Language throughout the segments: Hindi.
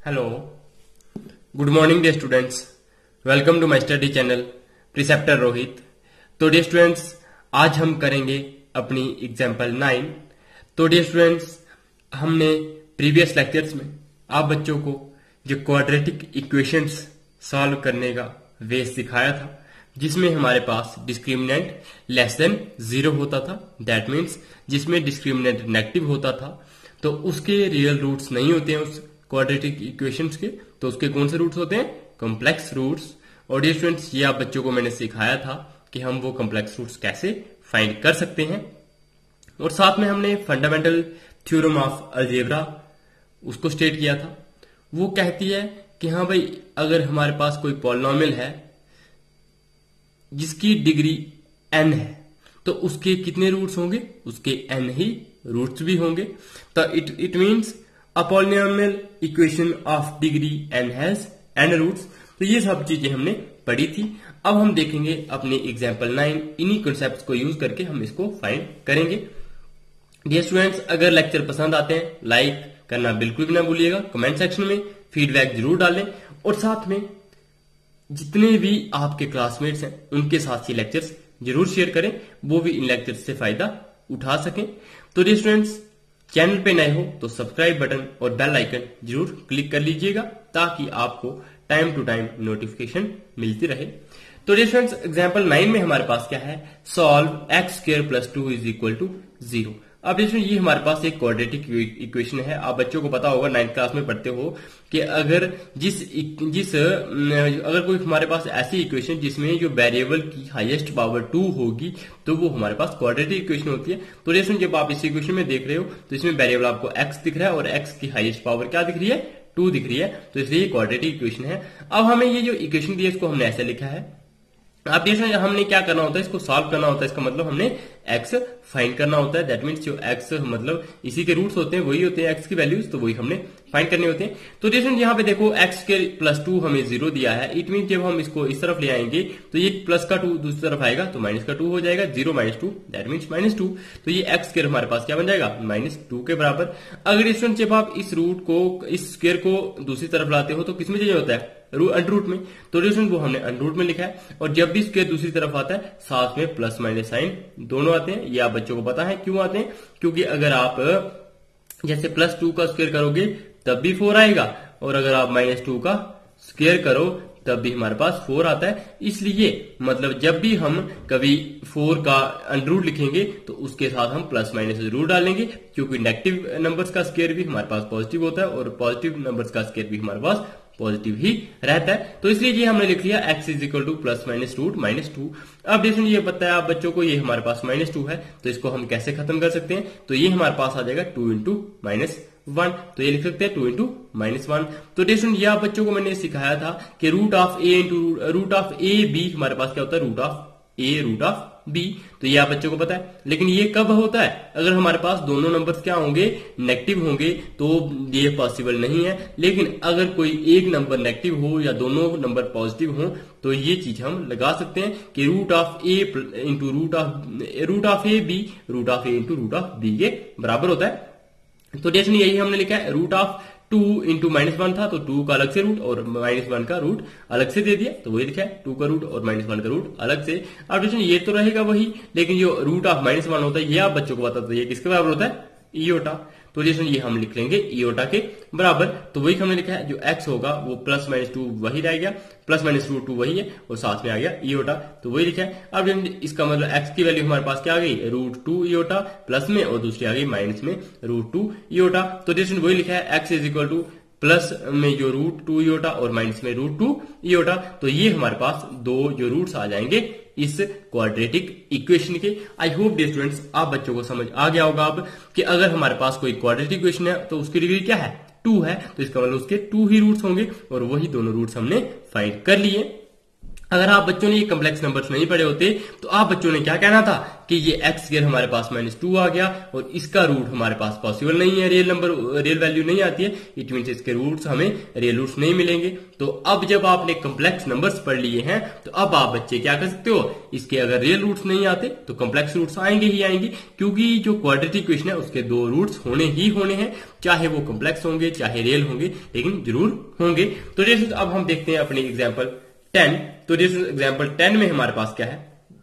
Hello, good morning dear students. Welcome to my study channel preceptor Rohit. तो डियर स्टूडेंट्स, आज हम करेंगे अपनी एग्जाम्पल 9। तो डियर स्टूडेंट्स, हमने प्रीवियस लेक्चर्स में आप बच्चों को जो क्वाड्रेटिक इक्वेशंस सॉल्व करने का वे सिखाया था, जिसमें हमारे पास डिस्क्रिमिनेंट लेस देन 0 होता था। दैट मीन्स जिसमें डिस्क्रिमिनेंट नेगेटिव होता था तो उसके रियल रूट्स नहीं होते हैं उस क्वाड्रेटिक इक्वेशंस के, तो उसके कौन से रूट्स होते हैं? Complex roots. और डियर स्टूडेंट्स, ये आप बच्चों को मैंने सिखाया था कि हम वो कॉम्प्लेक्स रूट्स कैसे फाइंड कर सकते हैं। और साथ में हमने फंडामेंटल थ्योरम ऑफ अलजेब्रा उसको स्टेट किया था। वो कहती है कि हाँ भाई, अगर हमारे पास कोई पॉलिनोमियल है जिसकी डिग्री n है तो उसके कितने रूट्स होंगे? उसके n ही रूट्स भी होंगे। तो it means a polynomial equation of degree n has n roots. तो ये सब चीजें हमने पढ़ी थी। अब हम देखेंगे अपने एग्जाम्पल 9, इन्हीं कॉन्सेप्ट्स को यूज करके हम इसको फाइंड करेंगे। डियर स्टूडेंट्स, अगर लेक्चर पसंद आते हैं लाइक करना बिल्कुल भी ना भूलिएगा। कमेंट सेक्शन में फीडबैक जरूर डालें और साथ में जितने भी आपके क्लासमेट्स हैं उनके साथ ये लेक्चर्स जरूर शेयर करें, वो भी इन लेक्चर्स से फायदा उठा सकें। तो डियर स्टूडेंट्स, चैनल पे नए हो तो सब्सक्राइब बटन और बेल आइकन जरूर क्लिक कर लीजिएगा ताकि आपको टाइम टू टाइम नोटिफिकेशन मिलती रहे। तो डियर स्टूडेंट्स, एग्जांपल 9 में हमारे पास क्या है? Solve x² + 2 = 0। अब देखिए, ये हमारे पास एक क्वाड्रेटिक इक्वेशन है। आप बच्चों को पता होगा, 9th क्लास में पढ़ते हो कि अगर अगर कोई हमारे पास ऐसी इक्वेशन जिसमें जो वेरिएबल की हाईएस्ट पावर 2 होगी तो वो हमारे पास क्वाड्रेटिक इक्वेशन होती है। तो जैसे जब आप इस इक्वेशन में देख रहे हो तो इसमें वेरिएबल आपको x दिख रहा है और x की हाईएस्ट पावर क्या दिख रही है? 2 दिख रही है। तो इसलिए ये क्वाड्रेटिक इक्वेशन है। अब हमें ये जो इक्वेशन दी है इसको हमने ऐसे लिखा है। आप देखिए, हमने क्या करना होता है? इसको सॉल्व करना होता है। इसका मतलब हमने x फाइंड करना होता है। दैट मीन्स जो x मतलब इसी के रूट्स होते हैं, वही होते हैं x की वैल्यूज, तो वही हमने फाइंड करने होते हैं। तो देखिए, यहाँ पे देखो x² + 2 हमें 0 दिया है। इट मीन जब हम इसको इस तरफ ले आएंगे तो ये प्लस का 2 दूसरी तरफ आएगा तो माइनस का 2 हो जाएगा। 0 - 2 दैट मीन्स -2। तो ये x² हमारे पास क्या बन जाएगा? -2 के बराबर। अगर स्टूडेंट जब आप इस रूट को, इस स्क्वायर को दूसरी तरफ लाते हो तो किसमें चाहिए होता है? अंडररूट में। तो रिलेशन वो हमने अंडररूट में लिखा है। और जब भी स्क्वायर दूसरी तरफ आता है साथ में प्लस माइनस साइन दोनों आते हैं। ये आप बच्चों को पता है क्यों आते हैं? क्योंकि अगर आप जैसे +2 का स्क्वायर करोगे तब भी 4 आएगा और अगर आप -2 का स्क्वायर करो तब भी हमारे पास 4 आता है। इसलिए मतलब जब भी हम कभी 4 का अंडररूट लिखेंगे तो उसके साथ हम प्लस माइनस जरूर डालेंगे, क्योंकि नेगेटिव नंबर्स का स्क्वायर भी हमारे पास पॉजिटिव होता है और पॉजिटिव नंबर्स का स्क्वायर भी हमारे पास पॉजिटिव ही रहता है। तो इसलिए ये हमने लिख लिया x = +-√-2। अब देखिए, ये पता है आप बच्चों को, ये हमारे पास -2 है तो इसको हम कैसे खत्म कर सकते हैं? तो ये हमारे पास आ जाएगा 2 × -1। तो ये लिख सकते हैं 2 × -1। तो देखिए, ये आप बच्चों को मैंने सिखाया था कि √(a)b हमारे पास क्या होता है? √(a)√(b। तो ये आप बच्चों को पता है। लेकिन ये कब होता है? अगर हमारे पास दोनों नंबर्स क्या होंगे? नेगेटिव होंगे, तो ये पॉसिबल नहीं है। लेकिन अगर कोई एक नंबर नेगेटिव हो या दोनों नंबर पॉजिटिव हो तो ये चीज हम लगा सकते हैं कि √(a)b √(a)(b) के बराबर होता है। तो जैसे यही हमने लिखा है। √2 × -1 था तो 2 का अलग से रूट और -1 का रूट अलग से दे दिया, तो वही लिखा है 2 का रूट और -1 का रूट अलग से। अब देखिए, ये तो रहेगा वही, लेकिन जो √(-1) होता है ये आप बच्चों को पता, तो ये किसके बराबर होता है? इयोटा। तो जैसे ये हम लिख लेंगे इयोटा के बराबर। तो वही हमने लिखा है, जो x होगा वो +-2 वही रह गया, +-√2 वही है और साथ में आ गया इयोटा, तो वही लिखा है। अब इसका मतलब x की वैल्यू हमारे पास क्या आ गई? √2 इयोटा प्लस में और दूसरी आ गई माइनस में √2 इयोटा। तो जैसे वही लिखा है, x = प्लस में जो √2 इयोटा और माइनस में √2 इयोटा। तो ये हमारे पास दो जो रूट्स आ जाएंगे इस क्वाड्रेटिक इक्वेशन के। आई होप डियर स्टूडेंट्स, आप बच्चों को समझ आ गया होगा अब कि अगर हमारे पास कोई क्वाड्रेटिक इक्वेशन है तो उसकी डिग्री क्या है? 2 है। तो इसका मतलब उसके 2 ही रूट्स होंगे और वही दोनों रूट्स हमने फाइंड कर लिए। अगर आप बच्चों ने ये कम्प्लेक्स नंबर्स नहीं पढ़े होते तो आप बच्चों ने क्या कहना था कि ये एक्स स्क्वायर हमारे पास -2 आ गया और इसका रूट हमारे पास पॉसिबल नहीं है, रियल वैल्यू नहीं आती है, इट मींस इसके रूट्स हमें रियल रूट्स नहीं मिलेंगे। तो अब जब आपने कम्प्लेक्स नंबर्स पढ़ लिए हैं तो अब आप बच्चे क्या कर सकते हो, इसके अगर रियल रूट्स नहीं आते तो कम्प्लेक्स रूट्स आएंगे ही आएंगे, क्योंकि जो क्वाड्रेटिक इक्वेशन है उसके 2 रूट्स होने ही होने हैं, चाहे वो कम्प्लेक्स होंगे चाहे रियल होंगे, लेकिन जरूर होंगे। तो जैसे अब हम देखते हैं अपने एग्जाम्पल 10। तो जैसे एग्जाम्पल 10 में हमारे पास क्या है,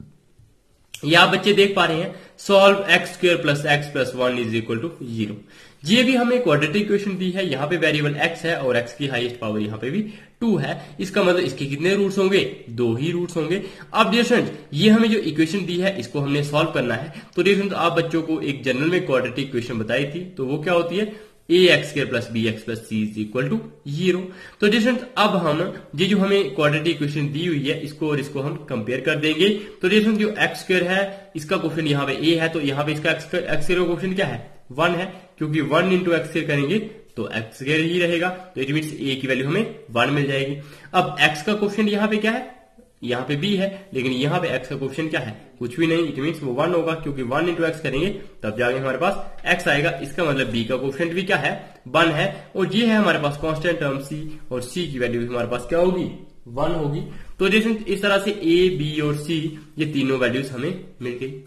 ये आप बच्चे देख पा रहे हैं, solve x square plus x plus 1 is equal to 0। ये भी हमें क्वाड्रेटिक इक्वेशन दी है, यहाँ पे वेरिएबल x है और x की हाईएस्ट पावर यहाँ पे भी 2 है। इसका मतलब इसके कितने रूट्स होंगे, 2 ही रूट्स होंगे। अब डियर स्टूडेंट्स, ये हमें जो इक्वेशन दी है इसको हमने सॉल्व करना है। तो डियर स्टूडेंट्स, आप बच्चों को एक जनरल में क्वाड्रेटिक इक्वेशन बताई थी, तो वो क्या होती है, ax square plus bx plus c is equal to 0। तो डिस्टेंस अब हम ये जो हमें क्वाड्रेटिक इक्वेशन दी हुई है इसको और इसको हम कंपेयर कर देंगे। तो डिस्टेंस जो x स्क्वायर है इसका कोफिशिएंट यहाँ पे a है, तो यहाँ पे इसका x स्क्वायर का कोफिशिएंट क्या है, 1 है, क्योंकि 1 इंटू एक्स स्क्वायर करेंगे तो एक्स स्क्वायर ही रहेगा, तो इट मीन्स a की वैल्यू हमें 1 मिल जाएगी। अब x का कोफिशिएंट यहाँ पे क्या है, यहाँ पे b है, लेकिन यहाँ पे x का कोफिशिएंट क्या है, कुछ भी नहीं, इट मीन्स वो 1 होगा, क्योंकि 1 इंटू एक्स करेंगे तब जाके हमारे पास x आएगा। इसका मतलब b का कोफिशिएंट भी क्या है, 1 है, और ये है हमारे पास कांस्टेंट टर्म c, और c की वैल्यू हमारे पास क्या होगी, 1 होगी। तो जैसे इस तरह से a, b और c ये तीनों वैल्यूज हमें मिल गई।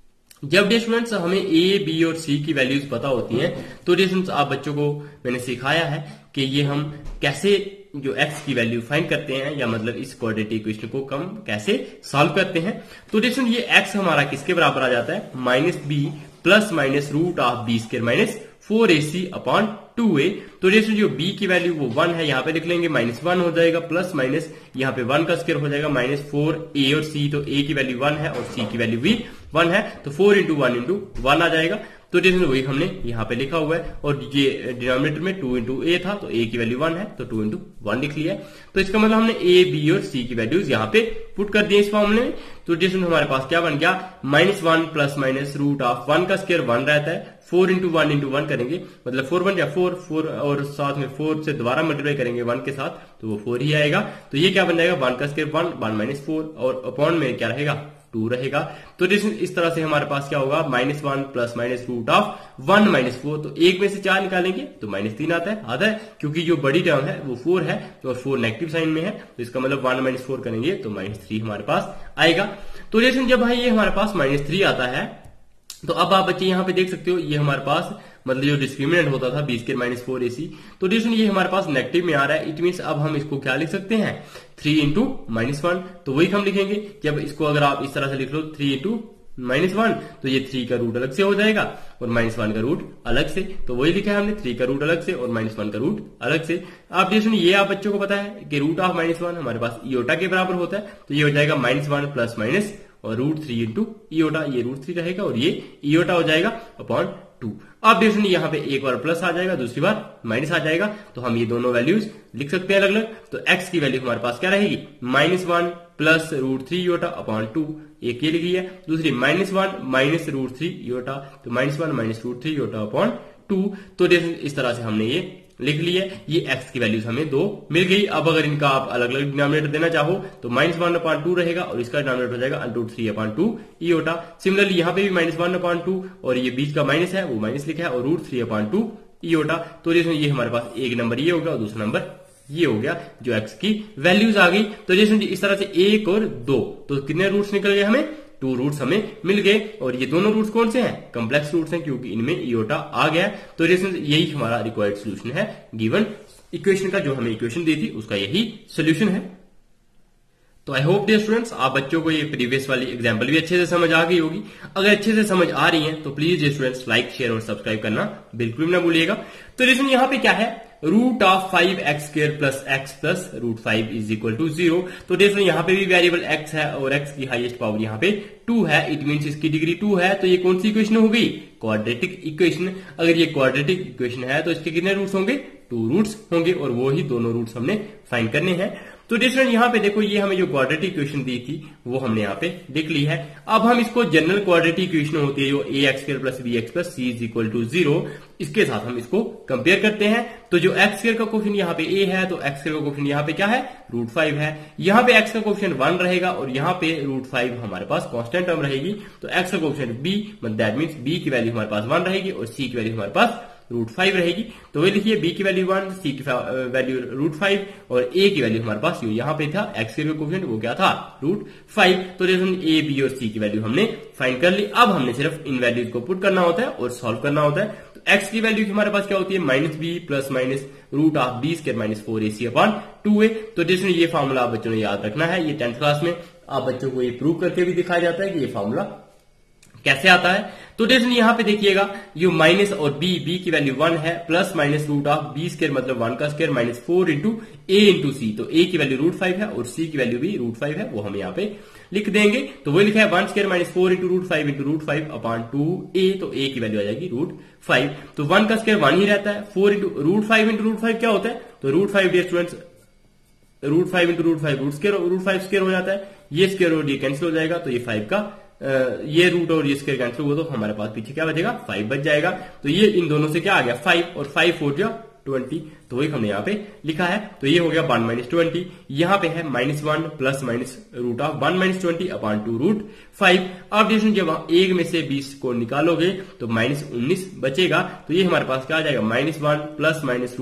जब डियर स्टूडेंट्स हमें a, b और c की वैल्यूज पता होती हैं तो डियर स्टूडेंट्स आप बच्चों को मैंने सिखाया है कि ये हम कैसे जो x की वैल्यू फाइंड करते हैं, या मतलब इस क्वाड्रेटिक इक्वेशन को हम कैसे सॉल्व करते हैं। तो डियर स्टूडेंट्स ये x हमारा किसके बराबर आ जाता है, -b plus minus root of b square minus 4ac upon 2a। तो जैसे जो b की वैल्यू वो 1 है, यहाँ पे लिख लेंगे -1 हो जाएगा, प्लस माइनस यहाँ पे 1 का स्क्वायर हो जाएगा -4a और c, तो a की वैल्यू 1 है और c की वैल्यू भी 1 है, तो 4 इंटू 1 इंटू 1 आ जाएगा। तो जैसे वही हमने यहाँ पे लिखा हुआ है, और ये डिनोमिनेटर में 2 इंटू a था, तो a की वैल्यू 1 है, तो 2 इंटू 1 लिख लिया है। तो इसका मतलब हमने a, b और c की वैल्यूज यहाँ पे पुट कर दिए इस फॉर्मूले में। तो जैसे हमारे पास क्या बन गया, -1 प्लस माइनस रूट ऑफ 1 का स्क्वायर 1 रहता है, 4 इंटू 1 इंटू 1 करेंगे, मतलब 4 बन गया 4 और साथ में 4 से दोबारा मल्टीप्लाई करेंगे 1 के साथ, तो वो 4 ही आएगा। तो ये क्या बन जाएगा, 1 का स्क्वायर 1 माइनस 4, और अपॉन में क्या रहेगा, 2 रहेगा। तो इस तरह से हमारे पास क्या होगा, -1 plus minus root of 1 minus 4, तो 1 में से 4 निकालेंगे तो -3 आता है, आधा है, क्योंकि जो बड़ी टर्म है वो 4 है और 4 नेगेटिव साइन में है, तो इसका मतलब 1 माइनस 4 करेंगे तो -3 हमारे पास आएगा। तो जैसे जब भाई ये हमारे पास -3 आता है, तो अब आप बच्चे यहाँ पे देख सकते हो, ये हमारे पास मतलब जो डिस्क्रिमिनेंट होता था b स्क्वायर माइनस 4ac, तो डिस्क्रिमिनेंट ये हमारे पास नेगेटिव में आ रहा है, इट मीन्स अब हम इसको क्या लिख सकते हैं, 3 इंटू -1। तो वही हम लिखेंगे कि अब इसको अगर आप इस तरह से लिख लो 3 इंटू -1, तो ये 3 का रूट अलग से हो जाएगा और -1 का रूट अलग से, तो वही लिखा है हमने, 3 का रूट अलग से और -1 का रूट अलग से। आप जैसे ये आप बच्चों को पता है कि रूट ऑफ -1 हमारे पास इयोटा के बराबर होता है, तो ये हो जाएगा -1 प्लस माइनस और √3 इंटू इयोटा, ये √3 रहेगा और ये इयोटा हो जाएगा अपॉन 2। अब देखिए यहाँ पे एक बार प्लस आ जाएगा, दूसरी बार माइनस आ जाएगा, तो हम ये दोनों वैल्यूज लिख सकते हैं अलग अलग। तो x की वैल्यू हमारे पास क्या रहेगी, -1 प्लस √3 इयोटा अपॉन 2, एक ये लिख लिया, दूसरी -1 माइनस √3 इयोटा, तो -1 माइनस √3 इयोटा अपॉन 2। तो इस तरह से हमने ये लिख लिया, ये x की वैल्यूज हमें 2 मिल गई। अब अगर इनका आप अलग अलग डिनोमिनेटर देना चाहो तो -1/2 रहेगा और इसका डिनोमिनेटर हो जाएगा √3/2 इयोटा। सिमिलरली यहाँ पे भी -1/2 और ये बीच का माइनस है वो माइनस लिखा है और √3/2 इयोटा। तो ये हमारे पास एक नंबर ये हो गया और दूसरा नंबर ये हो गया, जो x की वैल्यूज आ गई। तो जैसे इस तरह से 1 और 2, तो कितने रूट्स निकल गए हमें, 2 रूट्स हमें मिल गए, और ये दोनों रूट्स कौन से हैं, कम्प्लेक्स रूट्स हैं, क्योंकि इनमें इयोटा आ गया। तो जैसे यही हमारा रिक्वायर्ड सोल्यूशन है गिवन इक्वेशन का, जो हमें इक्वेशन दी थी उसका यही सोल्यूशन है। तो आई होप डियर स्टूडेंट्स आप बच्चों को ये प्रीवियस वाली एग्जांपल भी अच्छे से समझ आ गई होगी। अगर अच्छे से समझ आ रही है तो please dear students like share और सब्सक्राइब करना बिल्कुल भी ना भूलिएगा। तो जैसे यहाँ पे क्या है, √5x² plus x plus √5 is equal to 0। तो देखो यहाँ पे भी वेरिएबल x है और x की हाईएस्ट पावर यहाँ पे 2 है, इट मीन्स इसकी डिग्री 2 है। तो ये कौन सी इक्वेशन हो गई, क्वाड्रेटिक इक्वेशन। अगर ये क्वाड्रेटिक इक्वेशन है तो इसके कितने रूट्स होंगे, 2 रूट्स होंगे, और वो ही दोनों रूट्स हमने फाइंड करने हैं। तो डिस्टेंस यहाँ पे देखो, ये हमें जो क्वाड्रेटिक इक्वेशन दी थी वो हमने यहाँ पे लिख ली है। अब हम इसको जनरल क्वाड्रेटिक इक्वेशन होती है जो ax² plus bx plus c is equal to 0, इसके साथ हम इसको कंपेयर करते हैं। तो जो x² का कोफिशिएंट यहाँ पे a है, तो x² का कोफिशिएंट यहाँ पे क्या है, √5 है। यहाँ पे x का कोफिशिएंट 1 रहेगा और यहाँ पे √5 हमारे पास कांस्टेंट टर्म रहेगी। तो x का कोफिशिएंट b, मतलब दैट मींस b की वैल्यू हमारे पास 1 रहेगी और c की वैल्यू हमारे पास √5 रहेगी। तो वही लिखिए, b की वैल्यू 1, c की वैल्यू √5 और a की वैल्यू हमारे पास यहाँ पे था x के कोफिशिएंट वो क्या था, √5। तो रिलेशन a, b और c की वैल्यू हमने फाइंड कर ली। अब हमने सिर्फ इन वैल्यूज को पुट करना होता है और सॉल्व करना होता है। तो x की वैल्यू हमारे पास क्या होती है, -b plus minus √b² minus 4ac upon 2a। तो रिलेशन ये फॉर्मूला आप बच्चों ने याद रखना है। ये 10th क्लास में आप बच्चों को ये प्रूव करके भी दिखाया जाता है कि ये फॉर्मूला कैसे आता है। तो डेफिनेटली यहाँ पे देखिएगा, ये माइनस और b की वैल्यू 1 है, प्लस माइनस √b² मतलब 1 का square minus 4 into a into c। तो a की वैल्यू √5 है और c की वैल्यू भी √5 है, वो हम यहाँ पे लिख देंगे। तो वही लिखा है 1² माइनस 4 इंटू √5 अपॉन 2a। तो a की वैल्यू आ जाएगी √5। तो 1 का स्क्वायर 1 ही रहता है, 4 इंटू √5 क्या होता है, तो √5 डियर स्टूडेंट्स, √5 इंटू √5 स्क्वायर हो जाता है। ये स्क्वायर और ये कैंसिल हो जाएगा, तो ये 5 का ये रूट और ये स्क्वायर कैंसिल हुआ तो हमारे पास पीछे क्या बचेगा, 5 बच जाएगा। तो ये इन दोनों से क्या आ गया, 5 और 5 4 जा 20। तो वही हमने यहाँ पे लिखा है। तो ये हो गया 1 माइनस 20। यहाँ पे है -1 प्लस माइनस √1 माइनस 20 अपॉन 2 √5। अब डिवीजन जब आप 1 में से 20 को निकालोगे तो -19 बचेगा। तो ये हमारे पास क्या आ जाएगा, -1 प्लस माइनस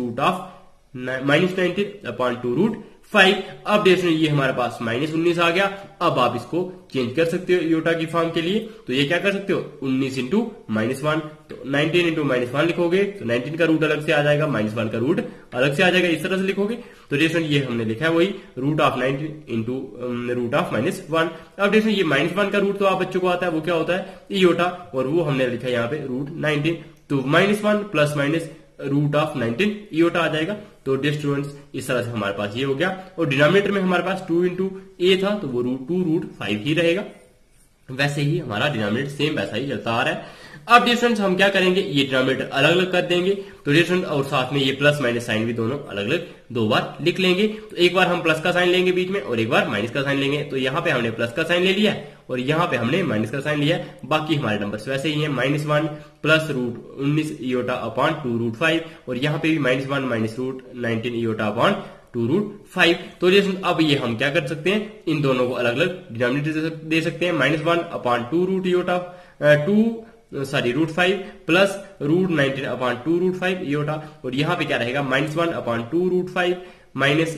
-19 अपॉन 2 √5। अब देखो ये हमारे पास -19 आ गया। अब आप इसको चेंज कर सकते हो योटा की फॉर्म के लिए। तो ये क्या कर सकते हो, 19 इंटू -1, तो 19 इंटू -1 लिखोगे तो 19 का रूट अलग से आ जाएगा, -1 का रूट अलग से आ जाएगा, इस तरह से लिखोगे। तो देखो ये हमने लिखा है वही √19 इंटू √1। अब देखो ये -1 का रूट तो आप बच्चों को आता है, वो क्या होता है, योटा, और वो हमने लिखा है यहाँ पे √19। तो -1 प्लस माइनस √19 योटा आ जाएगा। तो डियर स्टूडेंट्स इस तरह से हमारे पास ये हो गया। और डिनोमिनेटर में हमारे पास 2 इंटू a था, तो वो √2 ही रहेगा। वैसे ही हमारा डिनोमिनेटर सेम वैसा ही चलता आ रहा है। अब डियर स्टूडेंट्स हम क्या करेंगे, ये डिनोमिनेटर अलग अलग कर देंगे। तो डियर स्टूडेंट्स और साथ में ये प्लस माइनस साइन भी दोनों अलग अलग 2 बार लिख लेंगे। तो एक बार हम प्लस का साइन लेंगे बीच में और एक बार माइनस का साइन लेंगे। तो यहाँ पे हमने प्लस का साइन ले लिया और यहाँ पे हमने माइनस का साइन लिया। बाकी हमारे नंबर्स वैसे ही हैं, -1 प्लस √19 योटा अपॉन 2 √5 और यहाँ पे भी -1 माइनस √19 योटा अपॉन 2 √5। तो अब ये हम क्या कर सकते हैं, इन दोनों को अलग अलग डिनोमिनेटर दे सकते हैं। -1 अपॉन 2 √5 प्लस √19 अपॉन 2 √5 योटा, और यहाँ पे क्या रहेगा, -1 अपॉन 2 √5 माइनस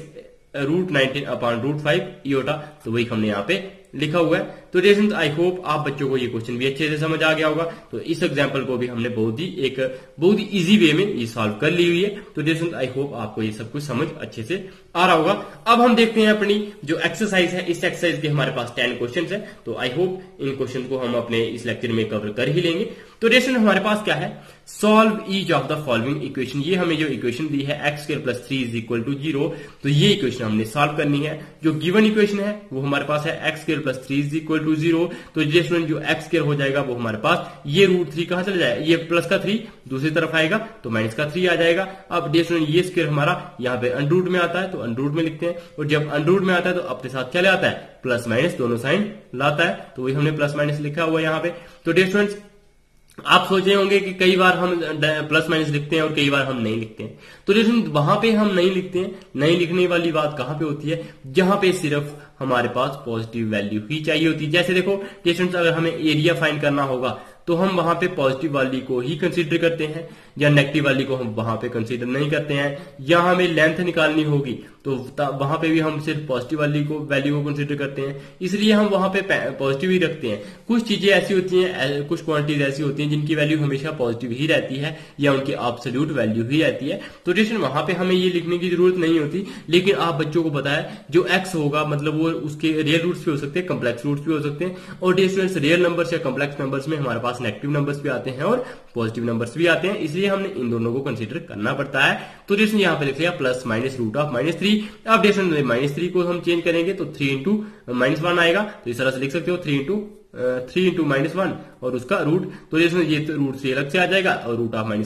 √19 अपॉन √5 योटा। तो वही हमने यहाँ पे लिखा हुआ है। तो डियर आई होप आप बच्चों को ये क्वेश्चन भी अच्छे से समझ आ गया होगा। तो इस एग्जांपल को भी हमने बहुत ही इजी वे में ये सॉल्व कर ली हुई है। तो डियर आई होप आपको ये सब कुछ समझ अच्छे से आ रहा होगा। अब हम देखते हैं अपनी जो एक्सरसाइज है, इस एक्सरसाइज के हमारे पास 10 क्वेश्चन है। तो आई होप इन क्वेश्चन को हम अपने इस लेक्चर में कवर कर ही लेंगे। तो डियर हमारे पास क्या है, solve each of the following equation. ये हमें जो इक्वेशन दी है x² plus 3 is equal to 0, तो ये इक्वेशन हमने सॉल्व करनी है। जो गिवन इक्वेशन है वो हमारे पास है x² plus 3 is equal to 0। तो जो x² हो जाएगा वो हमारे पास ये √3 कहां चला जाएगा, ये प्लस का 3 दूसरी तरफ आएगा तो माइनस का 3 आ जाएगा। अब डियर ये स्क्वायर हमारा यहाँ पे अंडर में आता है, तो अंडर में लिखते हैं। और जब अंडर में आता है तो अपने साथ क्या ले आता है, प्लस माइनस दोनों साइन लाता है। तो वही हमने प्लस माइनस लिखा हुआ है यहाँ पे। तो डियर आप सोच रहे होंगे कि कई बार हम प्लस माइनस लिखते हैं और कई बार हम नहीं लिखते हैं। तो डियर वहां पे हम नहीं लिखते हैं। नहीं लिखने वाली बात कहां पे होती है, जहां पे सिर्फ हमारे पास पॉजिटिव वैल्यू ही चाहिए होती है। जैसे देखो डियर अगर हमें एरिया फाइंड करना होगा तो हम वहां पे पॉजिटिव वाली को ही कंसीडर करते हैं, या नेगेटिव वाली को हम वहां पे कंसीडर नहीं करते हैं। या हमें लेंथ निकालनी होगी तो वहां पे भी हम सिर्फ पॉजिटिव वाली को वैल्यू को कंसीडर करते हैं, इसलिए हम वहां पे पॉजिटिव ही रखते हैं। कुछ चीजें ऐसी होती हैं, कुछ क्वांटिटीज ऐसी होती हैं जिनकी वैल्यू हमेशा पॉजिटिव ही रहती है या उनकी एब्सोल्यूट वैल्यू ही रहती है। तो डियर वहां पे हमें ये लिखने की जरूरत नहीं होती। लेकिन आप बच्चों को पता है जो एक्स होगा मतलब वो उसके रियल रूट्स भी हो सकते हैं, कम्प्लेक्स रूट्स भी हो सकते हैं। और डियर रियल नंबर्स या कम्प्लेक्स नंबर्स में हमारे पास नेगेटिव नंबर्स भी आते हैं और पॉजिटिव नंबर्स भी आते हैं, इसलिए हमने इन दोनों को कंसीडर करना पड़ता है। तो डियर यहाँ पे लिख लिया प्लस माइनस √-3। अब डियर -3 को हम चेंज करेंगे तो 3 इंटू -1 आएगा। तो इस तरह से लिख सकते हो 3 इंटू -1 और उसका रूट। तो ये √3 अलग से आ जाएगा और √-1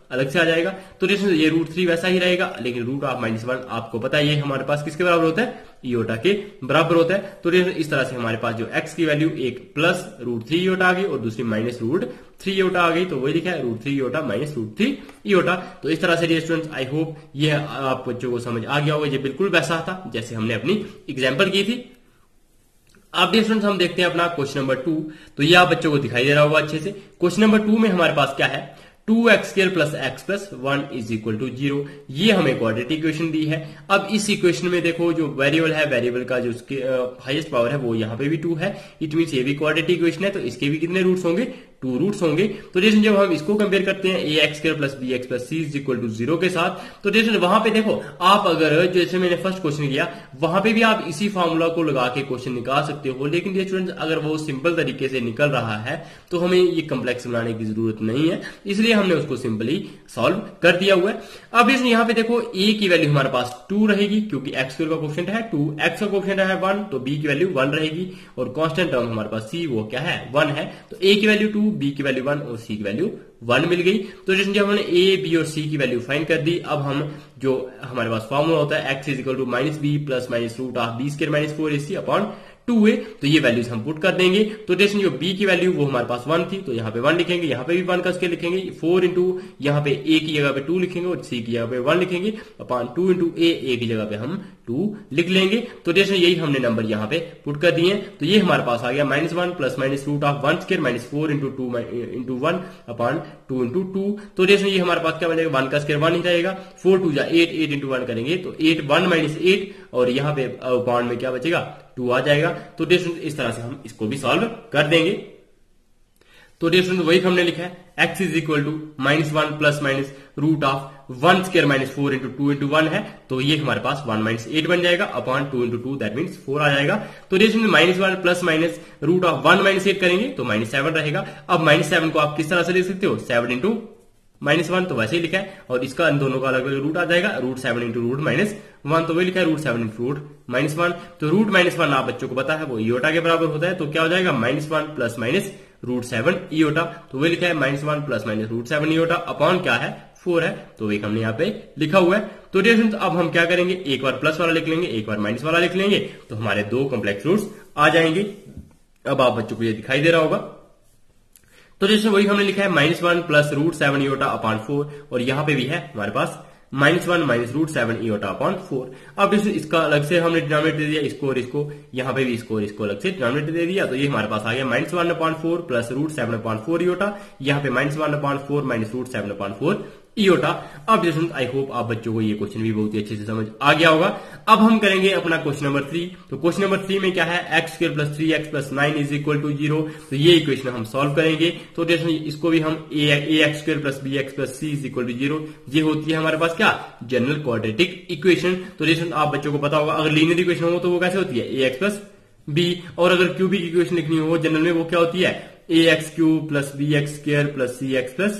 अलग से आ जाएगा। तो ये √3 वैसा ही रहेगा, लेकिन √-1 आपको पता है ये हमारे पास किसके बराबर होता है, इयोटा के बराबर होता है। तो इस तरह से हमारे पास जो x की वैल्यू एक प्लस √3 इयोटा आ गई और दूसरी माइनस √3 इयोटा आ गई। तो वही लिखा है √3 इयोटा माइनस √3 इयोटा। तो इस तरह से डियर स्टूडेंट्स आई होप ये आप बच्चों को समझ आ गया होगा। ये बिल्कुल वैसा था जैसे हमने अपनी एग्जाम्पल की थी। अब डियर स्टूडेंट्स हम देखते हैं अपना क्वेश्चन नंबर 2। तो ये आप बच्चों को दिखाई दे रहा होगा अच्छे से। क्वेश्चन नंबर 2 में हमारे पास क्या है, 2x² plus x plus 1 is equal to 0। ये हमें क्वाड्रेटिक इक्वेशन दी है। अब इस इक्वेशन में देखो जो वेरिएबल है, वेरिएबल का जो उसके हाईएस्ट पावर है वो यहाँ पे भी 2 है। इट मीन्स ये भी क्वाड्रेटिक इक्वेशन है, तो इसके भी कितने रूट्स होंगे, 2 रूट्स होंगे। तो जैसे जब हम इसको कंपेयर करते हैं ax² plus bx plus c is equal to 0 के साथ, तो जैसे वहां पे देखो आप अगर जैसे मैंने फर्स्ट क्वेश्चन किया वहां पे भी आप इसी फॉर्मूला को लगा के क्वेश्चन निकाल सकते हो। लेकिन ये स्टूडेंट्स अगर वो सिंपल तरीके से निकल रहा है तो हमें ये कम्प्लेक्स बनाने की जरूरत नहीं है, इसलिए हमने उसको सिंपली सॉल्व कर दिया हुआ है। अब इसमें यहाँ पे देखो a की वैल्यू हमारे पास 2 रहेगी क्योंकि x² का कोएफिशिएंट है 2, x का कोएफिशिएंट है 1, तो b की वैल्यू 1 रहेगी और कांस्टेंट टर्म हमारे पास c वो क्या है 1 है। तो a की वैल्यू 2, b की वैल्यू 1 और c की वैल्यू 1 मिल गई। तो जैसे जब हमने a, b और c की वैल्यू फाइंड कर दी, अब हम जो हमारे पास फॉर्मूला होता है x is equal to minus B plus minus √b² minus 4ac upon 2a, तो ये वैल्यूज हम पुट कर देंगे। तो जैसे जो b की वैल्यू वो हमारे पास 1 थी, तो यहाँ पे 1 लिखेंगे, यहाँ पे भी 1 कस के लिखेंगे, 4 इंटू यहाँ पे a की जगह पे 2 लिखेंगे और c की जगह पे 1 लिखेंगे अपॉन 2 इंटू a की जगह पे हम 2 लिख लेंगे। तो जैसे यही हमने नंबर यहाँ पे पुट कर दिए, तो ये हमारे पास आ गया -1 plus minus √1² minus 4 into 2 into 1 upon 2 into 2। तो जैसे ये हमारे पास क्या बनेगा, 1 का स्क्वायर 1 ही रहेगा, 4 2 जा 8, 8 इंटू 1 करेंगे तो 8 1 माइनस 8 और यहाँ पे अपॉन में क्या बचेगा 2 आ जाएगा। तो इस तरह से हम इसको भी सॉल्व कर देंगे। तो वही हमने लिखा है x is equal to -1 plus minus √1² minus 4 into 2 into 1 है, तो ये हमारे पास 1 माइनस 8 बन जाएगा अपॉन 2 इंटू 2 दैट मीन्स 4 आ जाएगा। तो -1 प्लस माइनस √1 माइनस 8 करेंगे तो -7 रहेगा। अब -7 को आप किस तरह से लिख सकते हो, 7 इंटू -1 तो वैसे ही लिखा है और इसका इन दोनों का अलग अलग रूट आ जाएगा, √7 इंटू √-1 तो वही लिखा है √7 इंटू √-1। तो √-1 आप बच्चों को पता है वो इयोटा के बराबर होता है, तो क्या हो जाएगा -1 प्लस माइनस √7 इयोटा, तो वही लिखा है -1 प्लस माइनस √7 इयोटा अपॉन क्या है 4 है, तो वही हमने यहाँ पे लिखा हुआ है। तो अब हम क्या करेंगे, एक बार प्लस वाला लिख लेंगे, एक बार माइनस वाला लिख लेंगे, तो हमारे दो कॉम्प्लेक्स रूट्स आ जाएंगे। अब आप बच्चों को ये दिखाई दे रहा होगा। तो जैसे वही हमने लिखा है -1 प्लस √7 इयोटा अपॉन 4 और यहाँ पे भी है हमारे पास -1 माइनस √7 इयोटा अपॉन 4। अब इसका अलग से हमने डिनोमिनेटर दे दिया, इसको और इसको, यहाँ पे भी इसको और इसको अलग से डिनोमिनेटर दे दिया, तो ये हमारे पास आ गया -1/4 प्लस √7/4 इयोटा, यहाँ पे -1/4 माइनस √7/4 इयोटा। अब जैसे आई होप आप बच्चों को ये क्वेश्चन भी बहुत ही अच्छे से समझ आ गया होगा। अब हम करेंगे अपना क्वेश्चन नंबर 3। तो क्वेश्चन नंबर 3 में क्या है, x² plus 3x plus 9 is equal to 0। तो ये इक्वेशन हम सॉल्व करेंगे। तो जैसे इसको भी हम ax² plus bx plus c is equal to 0, ये होती है हमारे पास क्या, जनरल क्वाड्रेटिक इक्वेशन। तो जैसे आप बच्चों को पता होगा अगर लीनियर इक्वेशन हो तो वो कैसे होती है, ax प्लस b, और अगर क्यूबिक इक्वेशन लिखनी हो जनरल में वो क्या होती है, ax³ plus bx² plus cx plus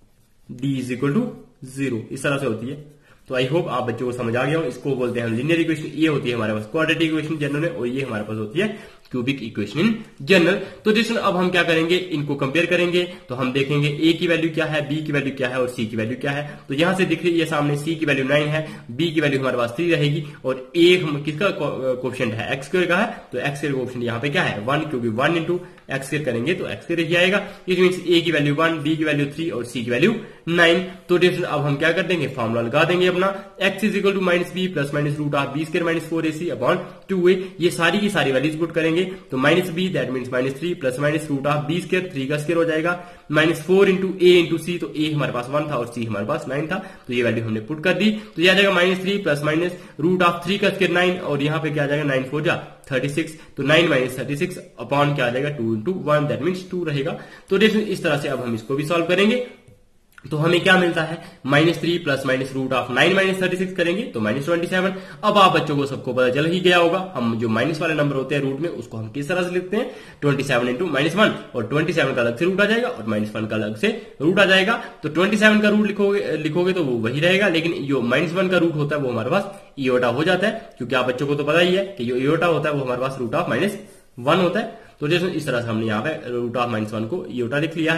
d is equal to 0, इस तरह से होती है। तो आई होप आप बच्चों को समझ आ गया हो। इसको बोलते हैं हम लीनियर इक्वेशन, ये होती है हमारे पास क्वाड्रेटिक इक्वेशन जनरल में, और ये हमारे पास होती है क्यूबिक इक्वेशन इन जनरल। तो जैसे अब हम क्या करेंगे, इनको कंपेयर करेंगे, तो हम देखेंगे a की वैल्यू क्या है, b की वैल्यू क्या है और c की वैल्यू क्या है। तो यहां से दिख रही है सामने c की वैल्यू 9 है, b की वैल्यू हमारे पास 3 रहेगी और a किसका कोएफिशिएंट है, x² का है, तो x के कोएफिशिएंट यहाँ पे क्या है 1, क्योंकि 1 इंटू x² करेंगे तो x² ही आएगा। इट मीन्स a की वैल्यू 1, b की वैल्यू 3 और c की वैल्यू 9। तो अब हम क्या कर देंगे, फॉर्मूला लगा देंगे अपना, x is equal to -b plus minus √b² minus 4ac upon 2a। ये सारी की सारी वैल्यूज पुट करेंगे, तो -b that means -3 plus minus √b², 3 का स्क्वायर हो जाएगा, -4 इंटू a इंटू c, तो a हमारे पास 1 था और c हमारे पास 9 था, तो ये वैल्यू हमने पुट कर दी। तो ये आ जाएगा -3 प्लस माइनस √3 का स्क्वायर 9 और यहाँ पे क्या आ जाएगा 9 4 जा 36, तो 9 माइनस 36 अपॉन क्या आ जाएगा 2 इंटू 1 दैट मीन्स 2 रहेगा। तो इस तरह से अब हम इसको भी सॉल्व करेंगे। तो हमें क्या मिलता है, -3 प्लस माइनस √9 माइनस 36 करेंगे तो -27। अब आप बच्चों को सबको पता चल ही गया होगा, हम जो माइनस वाले नंबर होते हैं रूट में उसको हम किस तरह से लिखते हैं, 27 इंटू -1, और 27 का अलग से रूट आ जाएगा और -1 का अलग से रूट आ जाएगा। तो 27 का रूट लिखोगे तो वो वही रहेगा, लेकिन जो -1 का रूट होता है वो हमारे पास इयोटा हो जाता है, क्योंकि आप बच्चों को तो पता ही है कि जो इयोटा होता है वो हमारे पास √-1 होता है। तो जैसे इस तरह से हमने यहाँ पे √-1 को इयोटा लिख लिया है।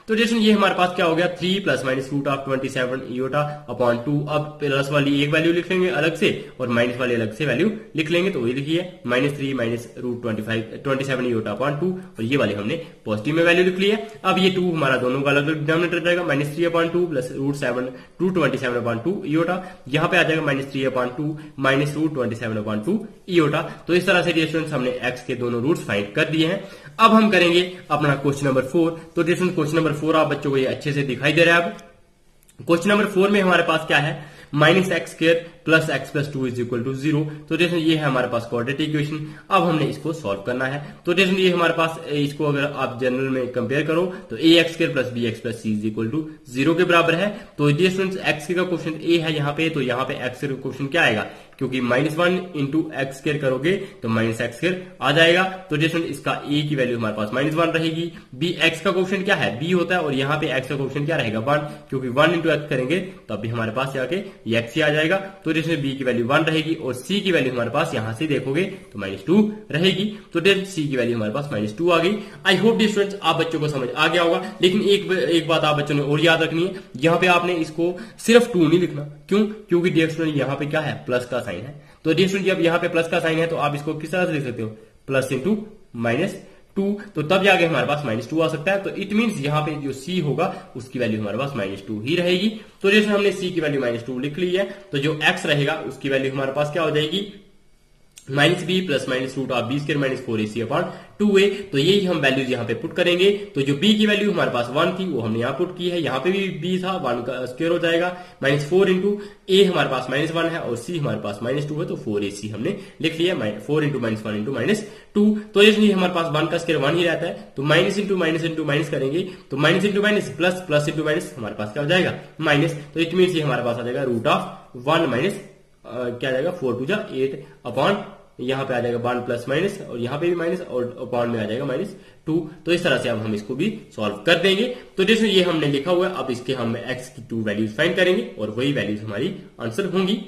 तो जैसे ये हमारे पास क्या हो गया 3 plus minus root of 27 iota upon 2। अब प्लस वाली एक वैल्यू लिख लेंगे अलग से और माइनस वाली अलग से वैल्यू लिख लेंगे, तो वही लिखिए -3 माइनस रूट 27 इयोटा अपॉन 2 और ये वाली हमने पॉजिटिव में वैल्यू लिख ली है। अब ये 2 हमारा दोनों का अलग अलग डिनोमिनेटर जाएगा, -3 upon 2 plus root 27 upon 2 iota, यहाँ पे आ जाएगा -3 upon 2 minus root 27 upon 2 iota. तो इस तरह से स्टूडेंट्स हमने x के दोनों रूट्स फाइंड कर दिए हैं। अब हम करेंगे अपना क्वेश्चन नंबर 4। तो स्टूडेंट्स क्वेश्चन नंबर 4 आप बच्चों को ये अच्छे से दिखाई दे रहा है। अब क्वेश्चन नंबर 4 में हमारे पास क्या है, -x² plus x plus 2 is equal to 0। तो जैसे ये है हमारे पास क्वाड्रेटिक इक्वेशन। अब हमने इसको सॉल्व करना है। तो जैसे ये हमारे पास इसको अगर आप जनरल में कंपेयर करो तो ax² plus bx plus c is equal to 0 के बराबर है। तो ये स्टूडेंट्स x का क्वेश्चन a है यहाँ पे, तो यहाँ पे x का क्वेश्चन क्या आएगा, क्योंकि -1 इंटू x² करोगे तो -x² आ जाएगा। तो जैसे इसका a की वैल्यू हमारे पास -1 रहेगी। b x का क्वेश्चन क्या है, b होता है, और यहाँ पे x का क्वेश्चन क्या रहेगा 1, क्योंकि 1 इंटू x करेंगे तो अभी हमारे पास जाके ये x ही आ जाएगा। तो जैसे b की वैल्यू 1 रहेगी और c की वैल्यू हमारे पास यहाँ से देखोगे तो -2 रहेगी। तो c की वैल्यू हमारे पास -2 आ गई। आई होप स्टूडेंट्स आप बच्चों को समझ आ गया होगा। लेकिन एक बात आप बच्चों ने और याद रखनी है, यहाँ पे आपने इसको सिर्फ 2 नहीं लिखना। क्यों, क्योंकि डियर स्टूडेंट यहाँ पे क्या है, प्लस का साइन है। तो डियर स्टूडेंट जब यहाँ पे प्लस का साइन है तो आप इसको किस तरह से लिख सकते हो, प्लस इंटू -2, तो तब जाके हमारे पास -2 आ सकता है। तो इट मींस यहाँ पे जो c होगा उसकी वैल्यू हमारे पास -2 ही रहेगी। तो जैसे हमने c की वैल्यू -2 लिख ली है, तो जो x रहेगा उसकी वैल्यू हमारे पास क्या हो जाएगी, -b plus minus root of b square minus 4ac upon 2a। तो यही हम वैल्यूज यहाँ पे पुट करेंगे। तो जो b की वैल्यू हमारे पास 1 थी वो हमने यहाँ पुट की है, यहाँ पे भी b था, 1 का स्क्वायर हो जाएगा, -4 इंटू a हमारे पास -1 है और c हमारे पास -2 है, तो 4ac हमने लिख लिया, 4 इंटू -1 इंटू -2। तो इसलिए हमारे पास 1 का स्क्वायर 1 ही रहता है, तो माइनस इंटू माइनस करेंगे तो minus into minus plus into minus हमारे पास क्या हो जाएगा माइनस। तो इट मीन्स ये हमारे पास आ जाएगा रूट ऑफ 1 माइनस क्या जाएगा 4 2 8 अपॉन यहाँ पे आ जाएगा 1 प्लस माइनस और यहाँ पे भी माइनस और अपॉन में आ जाएगा -2। तो इस तरह से अब हम इसको भी सॉल्व कर देंगे। तो जैसे ये हमने लिखा हुआ है, अब इसके हम x की 2 वैल्यूज फाइंड करेंगे और वही वैल्यूज हमारी आंसर होंगी।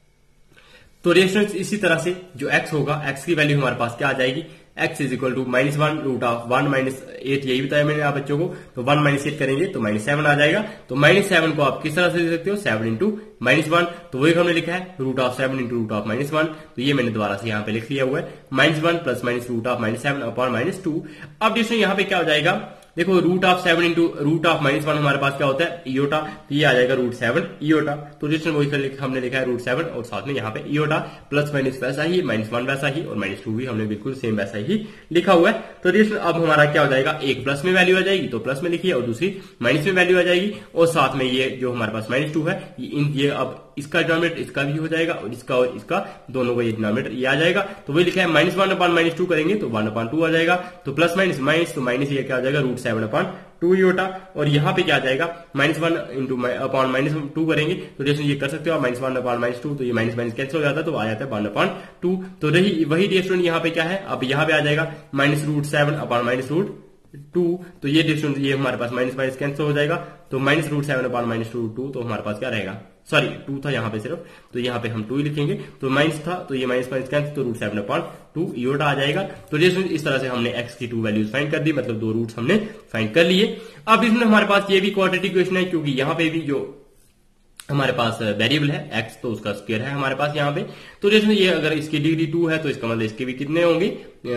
तो रेफरेंस इसी तरह से जो x होगा, x की वैल्यू हमारे पास क्या आ जाएगी, x is equal to -1 root of 1 minus 8, यही बताया मैंने आप बच्चों को। तो 1 माइनस 8 करेंगे तो -7 आ जाएगा। तो -7 को आप किस तरह से लिख सकते हो, 7 इंटू -1। तो वही हमने लिखा है root of 7 into root of -1। तो ये मैंने दोबारा से यहाँ पे लिख लिया हुआ है, -1 plus minus root of -7 upon -2। अब जैसे यहाँ पे क्या हो जाएगा, देखो root of 7 into root of -1 हमारे पास क्या होता है इयोटा, तो ये आ जाएगा √7 इयोटा। तो जिसमें वही हमने लिखा है √7 और साथ में यहाँ पे इयोटा, प्लस माइनस वैसा ही, -1 वैसा ही और -2 भी हमने बिल्कुल सेम वैसा ही लिखा हुआ है। तो जिसमें अब हमारा क्या हो जाएगा, एक प्लस में वैल्यू आ जाएगी तो प्लस में लिखिए और दूसरी माइनस में वैल्यू आ जाएगी, और साथ में ये जो हमारे पास -2 है ये अब इसका डिनोमिनेटर इसका भी हो जाएगा और इसका दोनों का ये डिनोमिनेटर ये आ जाएगा। तो वही लिखा है -1 अपॉन -2 करेंगे तो 1 अपॉन 2 आ जाएगा। तो प्लस माइनस माइनस, तो माइनस ये क्या आ जाएगा √7 अपॉन 2 इयोटा, और यहाँ पे क्या आ जाएगा -1 इंटू अपॉन -2 करेंगे तो जैसे ये कर सकते हो आप, -1 अपॉन -2 तो ये माइनस माइनस कैंसिल हो जाता है तो आ जाता है 1 अपॉन 2। तो वही डिफरेंस यहाँ पे क्या है, अब यहाँ पे आ जाएगा -√7 अपॉन -√2। तो ये डिफरेंस ये हमारे पास माइनस माइनस कैंसिल हो जाएगा, तो -√7 अपॉन -2 तो हमारे पास क्या रहेगा, सॉरी 2 था यहाँ पे सिर्फ, तो यहाँ पे हम 2 ही लिखेंगे। तो माइनस था तो ये माइनस माइनस कैंसिल, तो √7 अपॉन 2 इयोटा आ जाएगा। तो जैसे इस तरह से हमने x की 2 वैल्यूज फाइंड कर दी, मतलब 2 रूट्स हमने फाइंड कर लिए। अब इसमें हमारे पास ये भी क्वाड्रेटिक इक्वेशन है, क्योंकि यहाँ पे भी जो हमारे पास वेरिएबल है x, तो उसका स्क्वायर है हमारे पास यहाँ पे। तो जैसे ये अगर इसकी डिग्री 2 है तो इसका मतलब इसके भी कितने होंगे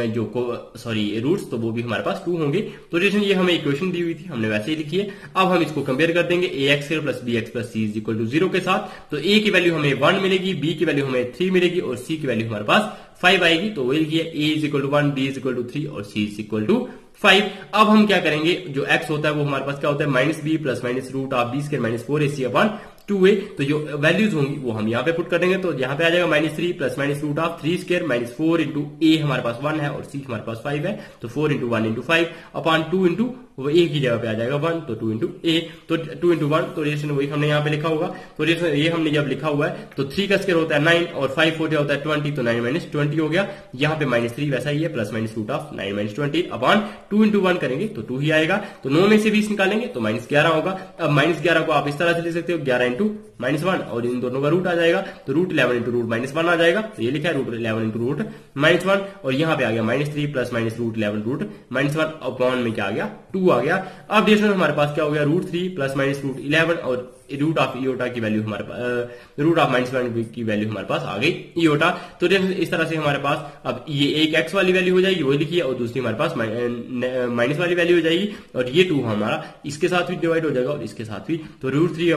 रूट्स, तो वो भी हमारे पास 2 होंगे। तो जैसे ये हमें इक्वेशन दी हुई थी हमने वैसे ही लिखी है। अब हम इसको कंपेयर कर देंगे ax² plus bx plus c is equal to 0 के साथ। तो a की वैल्यू हमें 1 मिलेगी, b की वैल्यू हमें 3 मिलेगी और c की वैल्यू हमारे पास 5 आएगी। तो वही लिखिए a is equal to 1, b is equal to 3 और c इज इक्वल टू 5। अब हम क्या करेंगे, जो x होता है वो हमारे पास क्या होता है -b plus minus root of b square minus 4ac upon 2a। तो जो वैल्यूज होंगी वो हम यहाँ पे पुट कर देंगे। तो यहाँ पे आ जाएगा -3 plus minus root of 3 square minus 4 into a हमारे पास 1 है और c हमारे पास 5 है, तो 4 इंटू 1 इंटू 5 अपॉन 2 इंटू वो a की जगह पे आ जाएगा 1, तो 2 इंटू a, तो 2 इंटू 1, तो जैसे वही हमने यहाँ पे लिखा होगा। तो जैसे ये हमने जब लिखा हुआ है तो 3 का स्क्वायर होता है 9 और 5 4 होता है 20, तो 9 माइनस 20 हो गया। यहाँ पे -3 वैसा ही है, plus minus root of 9 minus 20 upon 2 into 1 करेंगे तो 2 ही आएगा। तो 9 में से 20 निकालेंगे तो -11 होगा। अब -11 को आप इस तरह से लिख सकते हो, 11 इंटू -1 और इन दोनों का रूट आ जाएगा, तो रूट 11 इंटू रूट -1 आ जाएगा। तो ये लिखा है रूट 11 इंटू रूट -1 और यहाँ पे आ गया -3 plus minus root 11 root -1 upon में क्या आ गया 2 आ गया। अब डियर स्टूडेंट हमारे पास क्या हो गया रूट 3 प्लस माइनस रूट 11 और रूट ऑफ इयोटा की वैल्यू हमारे पास रूट ऑफ -1 की वैल्यू हमारे पास आ गई इयोटा। तो इस तरह से हमारे पास अब ये एक एक्स वाली वैल्यू हो जाएगी वो लिखिए और दूसरी हमारे पास माइनस वाली वैल्यू हो जाएगी और ये 2 हमारा इसके साथ भी डिवाइड हो जाएगा और इसके साथ भी, तो रूट 3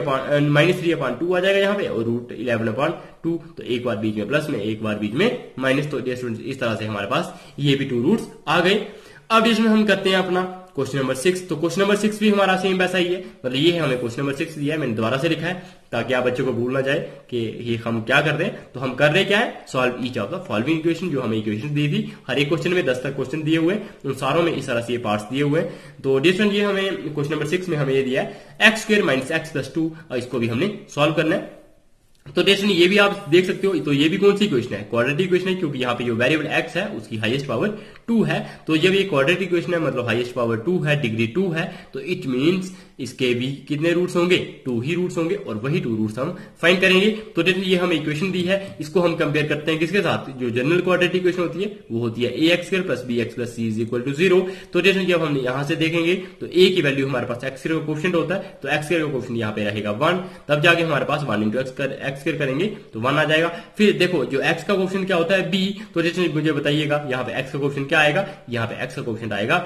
अपॉन -3/2 आ जाएगा यहाँ पे और रूट 11/2। तो एक बार बीच में प्लस में एक बार बीच में माइनस। तो इस तरह से हमारे पास ये भी 2 रूट्स आ गए। अब इसमें हम करते हैं अपना क्वेश्चन नंबर 6। तो क्वेश्चन नंबर 6 भी हमारा सेम वैसा ही है, मतलब ये है हमें क्वेश्चन नंबर 6 दिया है, मैंने दोबारा से लिखा है ताकि आप बच्चों को भूल ना जाए कि ये हम क्या कर रहे हैं। तो हम कर रहे क्या है, solve each of the following equation. जो हमें इक्वेशन दी थी हर एक क्वेश्चन में 10 तक क्वेश्चन दिए हुए, उन सारों में इस तरह से ये पार्ट्स दिए हुए हैं। तो डिस्टेंस ये हमें क्वेश्चन नंबर 6 में हमें ये दिया है x² - x + 2 और इसको भी हमने सॉल्व करना है। तो डेस्टिनी ये भी आप देख सकते हो, तो ये भी कौन सी इक्वेशन है, क्वाड्रेटिक इक्वेशन है, क्योंकि यहाँ पे जो वेरिएबल x है उसकी हाईएस्ट पावर 2 है। तो जब ये क्वाड्रेटिक इक्वेशन है मतलब हाईएस्ट पावर 2 है, डिग्री 2 है, तो इट मींस इसके भी कितने रूट्स होंगे, 2 ही रूट्स होंगे और वही 2 रूट्स हम फाइंड करेंगे। तो डेस्टिनी ये हमें इक्वेशन दी है, इसको हम कंपेयर करते हैं किसके साथ, जो जनरल क्वाड्रेटिक इक्वेशन होती है वो होती है ax² + bx + c = 0। तो डेस्टिनी जब हम यहां से देखेंगे तो a की वैल्यू हमारे पास x² का कोएफिशिएंट होता है, तो x² का कोएफिशिएंट यहाँ पे रहेगा 1, तब जाके हमारे पास 1 × x² करेंगे तो 1 आ जाएगा। फिर देखो जो x का कोएफिशिएंट क्या होता है b, तो जैसे मुझे बताइएगा यहाँ पे x का कोएफिशिएंट क्या आएगा, यहाँ पे x का कोएफिशिएंट आएगा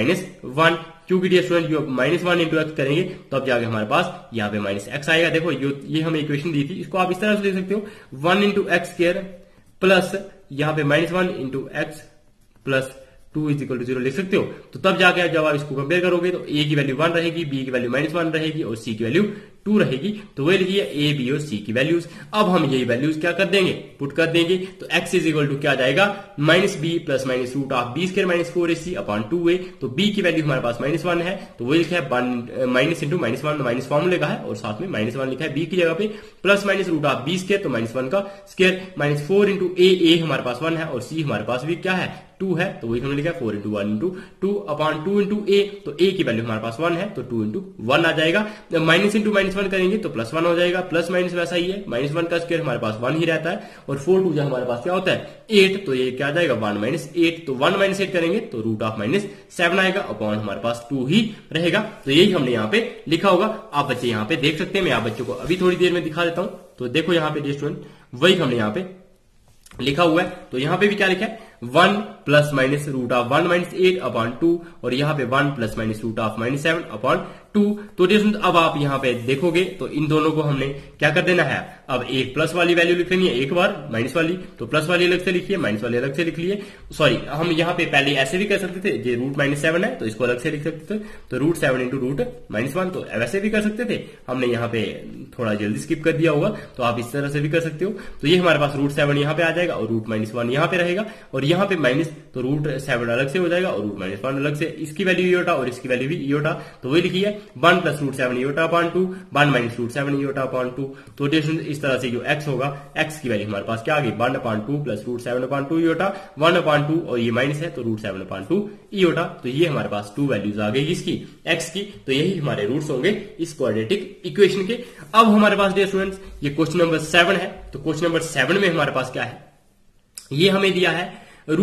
-1, क्योंकि डियर स्टूडेंट जो -1 × x करेंगे तो अब जाके हमारे पास यहाँ पे -x आएगा। देखो ये हमें इक्वेशन दी थी, इसको आप इस तरह से लिख सकते हो 1 × x² प्लस यहाँ पे -1 × x प्लस 2 = 0 लिख सकते हो। तो तब जाके जब आप इसको कंपेयर करोगे तो a की वैल्यू 1 रहेगी, b की वैल्यू -1 रहेगी और c की वैल्यू 2 रहेगी। तो वही लिखिए a, b और c की वैल्यूज। अब हम यही वैल्यूज क्या कर देंगे, पुट कर देंगे। तो x = क्या जाएगा -b plus minus root of b² - 4ac upon 2a। तो b की वैल्यू हमारे पास -1 है, तो वही लिखा है माइनस इंटू -1 माइनस फॉर्मूले का है और साथ में -1 लिखा है b की जगह पे, plus minus root of b² तो -1 का स्क्वायर -4 × a हमारे पास 1 है और c हमारे पास भी क्या है 2 है, तो वही हमने लिखा है 4 × 1 × 2 अपॉन 2 × a। तो a की वैल्यू हमारे पास 1 है तो 2 × 1 आ जाएगा। माइनस इंटू -1 करेंगे तो +1 हो जाएगा, प्लस माइनस वैसा ही है, -1 का स्क्वायर हमारे पास 1 ही रहता है और 4 2 हमारे पास क्या होता है 8, तो ये क्या आ जाएगा 1 - 8। तो 1 - 8 करेंगे तो रूट ऑफ -7 आएगा अपॉन हमारे पास 2 ही रहेगा। तो यही हमने यहाँ पे लिखा होगा, आप बच्चे यहाँ पे देख सकते हैं। मैं आप बच्चों को अभी थोड़ी देर में दिखा देता हूँ। तो देखो यहाँ पे स्टूडेंट वही हमने यहाँ पे लिखा हुआ है। तो यहाँ पे भी क्या लिखा है 1 plus minus root of 1 - 8 upon 2 और यहाँ पे 1 plus minus root of -7 upon 2। तो अब आप यहाँ पे देखोगे तो इन दोनों को हमने क्या कर देना है, अब एक प्लस वाली वैल्यू लिख लेनी है एक बार माइनस वाली, तो प्लस वाली अलग से लिखिए माइनस वाली अलग से लिख लिए। सॉरी, हम यहाँ पे पहले ऐसे भी कर सकते थे, ये रूट -7 है तो इसको अलग से लिख सकते थे, तो √7 × रूट -1, तो वैसे भी कर सकते थे। हमने यहाँ पे थोड़ा जल्दी स्किप कर दिया होगा, तो आप इस तरह से भी कर सकते हो। तो ये हमारे पास √7 यहाँ पे आ जाएगा और √1 यहाँ पे रहेगा और यहाँ पे माइनस, तो √7 अलग से हो जाएगा और √1 अलग से, इसकी वैल्यू इयोटा और इसकी वैल्यू भी इयोटा। तो वही लिखिए 1 plus √7 iota upon 2, 1 minus √7 iota upon 2। तो इस तरह से जो x होगा, x की वैल्यू हमारे पास क्या आ गई 1/2 प्लस √7/2 इयोटा, 1/2 और ये माइनस है तो √7/2 इयोटा। तो ये हमारे पास 2 वैल्यूज आ गई इसकी x की। तो यही हमारे रूट्स होंगे इस क्वाड्रेटिक इक्वेशन के। अब हमारे पास डियर स्टूडेंट्स ये क्वेश्चन नंबर 7 है। तो क्वेश्चन नंबर 7 में हमारे पास क्या है, ये हमें दिया है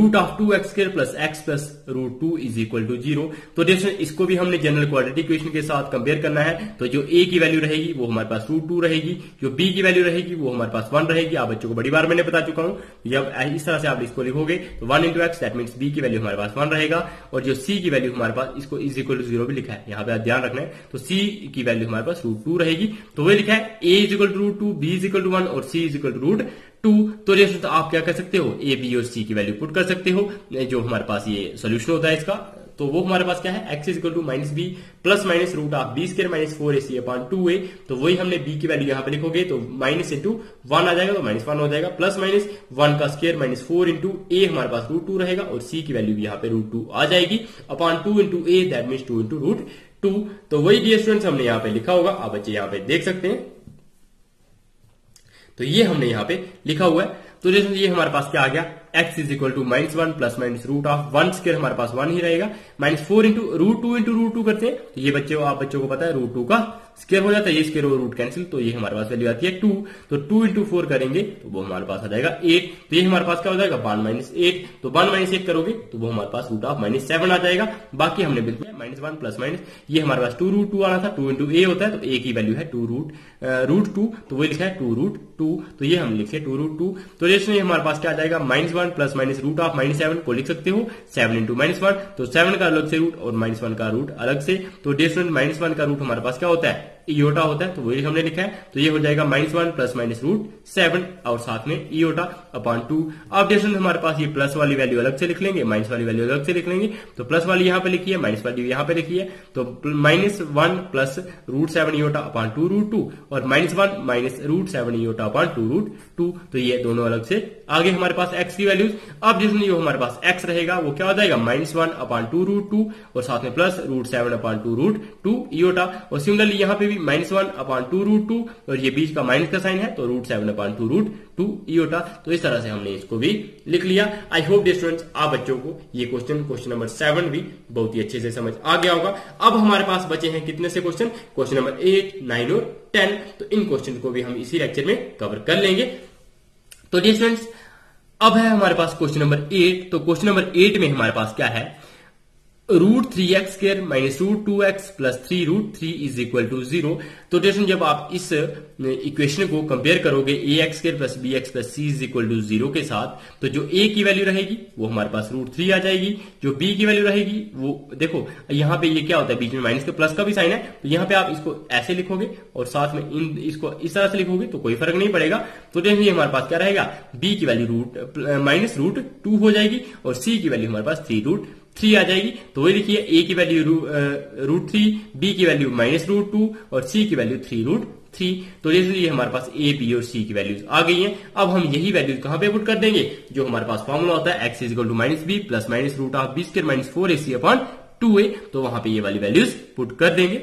√2x² प्लस x प्लस √2 = 0। तो देखिए इसको भी हमने जनरल क्वाड्रेटिक इक्वेशन के साथ कंपेयर करना है। तो जो a की वैल्यू रहेगी वो हमारे पास √2 रहेगी, जो b की वैल्यू रहेगी वो हमारे पास 1 रहेगी। आप बच्चों को बड़ी बार मैंने बता चुका हूं, जब इस तरह से आप इसको लिखोगे तो 1 × x दैट मींस b की वैल्यू हमारे पास 1 रहेगा और जो c की वैल्यू हमारे पास इसको = 0 भी लिखा है, यहाँ पे ध्यान रखना है। तो c की वैल्यू हमारे पास √2 रहेगी। तो वही लिखा है a √2, b = 1 और c √2। तो जैसे आप क्या कर सकते हो, ए बी और सी की वैल्यू पुट कर सकते हो, जो हमारे पास ये सोल्यूशन होता है इसका। तो वो हमारे पास क्या है x = -b plus minus root of b² - 4ac upon 2a। तो वही हमने b की वैल्यू यहाँ पे लिखोगे तो माइनस इंटू 1 आ जाएगा तो -1 हो जाएगा, प्लस माइनस 1 का स्क्वायर -4 × a हमारे पास √2 रहेगा और c की वैल्यू भी यहाँ पे √2 आ जाएगी अपॉन 2 × a दैट मींस 2 × √2। तो वही डियर स्टूडेंट्स हमने यहाँ पे लिखा होगा, आप बच्चे यहाँ पे देख सकते हैं। तो ये हमने यहाँ पे लिखा हुआ है। तो ये हमारे पास क्या आ गया x is equal to -1 plus minus root of 1 square हमारे पास 1 ही रहेगा, -4 इंटू रूट टू करते हैं तो ये बच्चों को पता है रूट 2 का स्क्वायर हो जाता है, ये स्क्वायर और रूट कैंसिल, तो ये हमारे पास वैल्यू आती है 2, तो 2 इंटू 4 करेंगे तो वो हमारे पास आ जाएगा 8, तो ये हमारे पास क्या हो जाएगा 1 - 8, तो 1 - 8 करोगे तो वो हमारे पास रूट ऑफ -7 आ जाएगा। बाकी हमने बिल्कुल -1 प्लस माइनस ये हमारे पास 2√2 आना था, 2 इंटू a होता है तो a की वैल्यू है रूट 2, तो वो लिखा है 2√2, तो ये हम लिखे 2√2, तो जैसे हमारे पास क्या आ जाएगा -1 प्लस माइनस रूट ऑफ -7 को लिख सकते हो 7 इंटू -1, तो 7 का अलग से रूट और -1 का रूट अलग से, तो डिफरेंट -1 का रूट हमारे पास क्या होता है इयोटा होता है, तो वही हमने लिखा है, तो ये हो जाएगा -1 प्लस माइनस रूट 7 और साथ में इयोटा अपॉन 2। अब डिफरेंस हमारे पास ये प्लस वाली वैल्यू अलग से लिख लेंगे, माइनस वाली वैल्यू अलग से लिख लेंगे, तो प्लस वाली यहाँ पे लिखी है, माइनस वाली यहाँ पे लिखी है, तो -1 प्लस रूट 7 इयोटा अपॉन 2√2 और -1 माइनस रूट 7 इयोटा अपॉन 2√2, तो ये दोनों अलग से। आगे हमारे पास x की वैल्यूज, अब जिसमें जो हमारे पास x रहेगा वो क्या हो जाएगा -1 अपॉन 2√2 और साथ में प्लस रूट 7 अपॉन 2√2 इयोटा, और सिमिलरली यहाँ पे भी -1 अपॉन 2√2 और ये बीच का माइनस का साइन है तो रूट 7 अपॉन 2√2 इयोटा, तो इस तरह से हमने इसको भी लिख लिया। आई होप डियर स्टूडेंट्स आप बच्चों को ये क्वेश्चन नंबर 7 भी बहुत ही अच्छे से समझ आ गया होगा। अब हमारे पास बचे हैं कितने से क्वेश्चन नंबर 8, 9 और 10, तो इन क्वेश्चन को भी हम इसी लेक्चर में कवर कर लेंगे। तो डियर स्टूडेंट्स अब है हमारे पास क्वेश्चन नंबर 8, तो क्वेश्चन नंबर 8 में हमारे पास क्या है, √3x square minus √2x plus 3√3 is equal to 0। तो जैसे जब आप इस इक्वेशन को कंपेयर करोगे ax square plus bx plus c is equal to 0 के साथ, तो जो a की वैल्यू रहेगी वो हमारे पास √3 आ जाएगी, जो b की वैल्यू रहेगी वो देखो यहाँ पे ये क्या होता है बीच में माइनस के प्लस का भी साइन है, तो यहाँ पे आप इसको ऐसे लिखोगे और साथ में इसको इस तरह से लिखोगे तो कोई फर्क नहीं पड़ेगा। तो जैसे हमारे पास क्या रहेगा, b की वैल्यू माइनस √2 हो जाएगी और c की वैल्यू हमारे पास 3√3 आ जाएगी। तो वही लिखिए a की वैल्यू √3, b की वैल्यू -√2 और c की वैल्यू 3√3। तो जैसे ये हमारे पास a, b और c की वैल्यूज आ गई हैं। अब हम यही वैल्यूज कहां पे पुट कर देंगे, जो हमारे पास फॉर्मूला होता है x is equal to -b plus minus root of b square minus 4ac upon 2a, तो वहां पे ये वाली वैल्यूज पुट कर देंगे।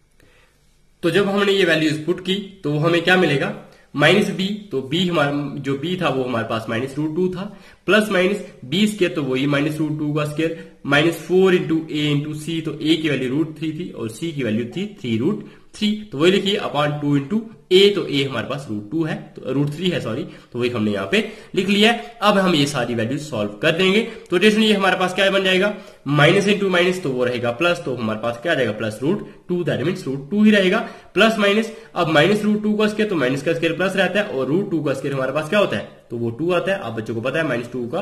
तो जब हमने ये वैल्यूज पुट की तो हमें क्या मिलेगा, -b, तो b हमारा जो b था वो हमारे पास -√2 था, प्लस माइनस b स्क्वायर तो वही -√2 का square, -4 into a into c, तो a की वैल्यू √3 थी और c की वैल्यू थी 3√3, तो वही लिखिए अपॉन 2 इंटू a, तो a हमारे पास √2 है, तो √3 है सॉरी, तो वही हमने यहाँ पे लिख लिया है। अब हम ये सारी वैल्यू सॉल्व कर देंगे, तो जैसे ये हमारे पास क्या बन जाएगा, माइनस इंटू माइनस तो वो रहेगा प्लस, तो हमारे पास क्या आ जाएगा +√2, दैट मीन्स √2 ही रहेगा, प्लस माइनस, अब -√2 का स्क्वायर तो माइनस का स्क्वायर प्लस रहता है और √2 का स्क्वायर हमारे पास क्या होता है, तो वो 2 आता है। अब बच्चों को पता है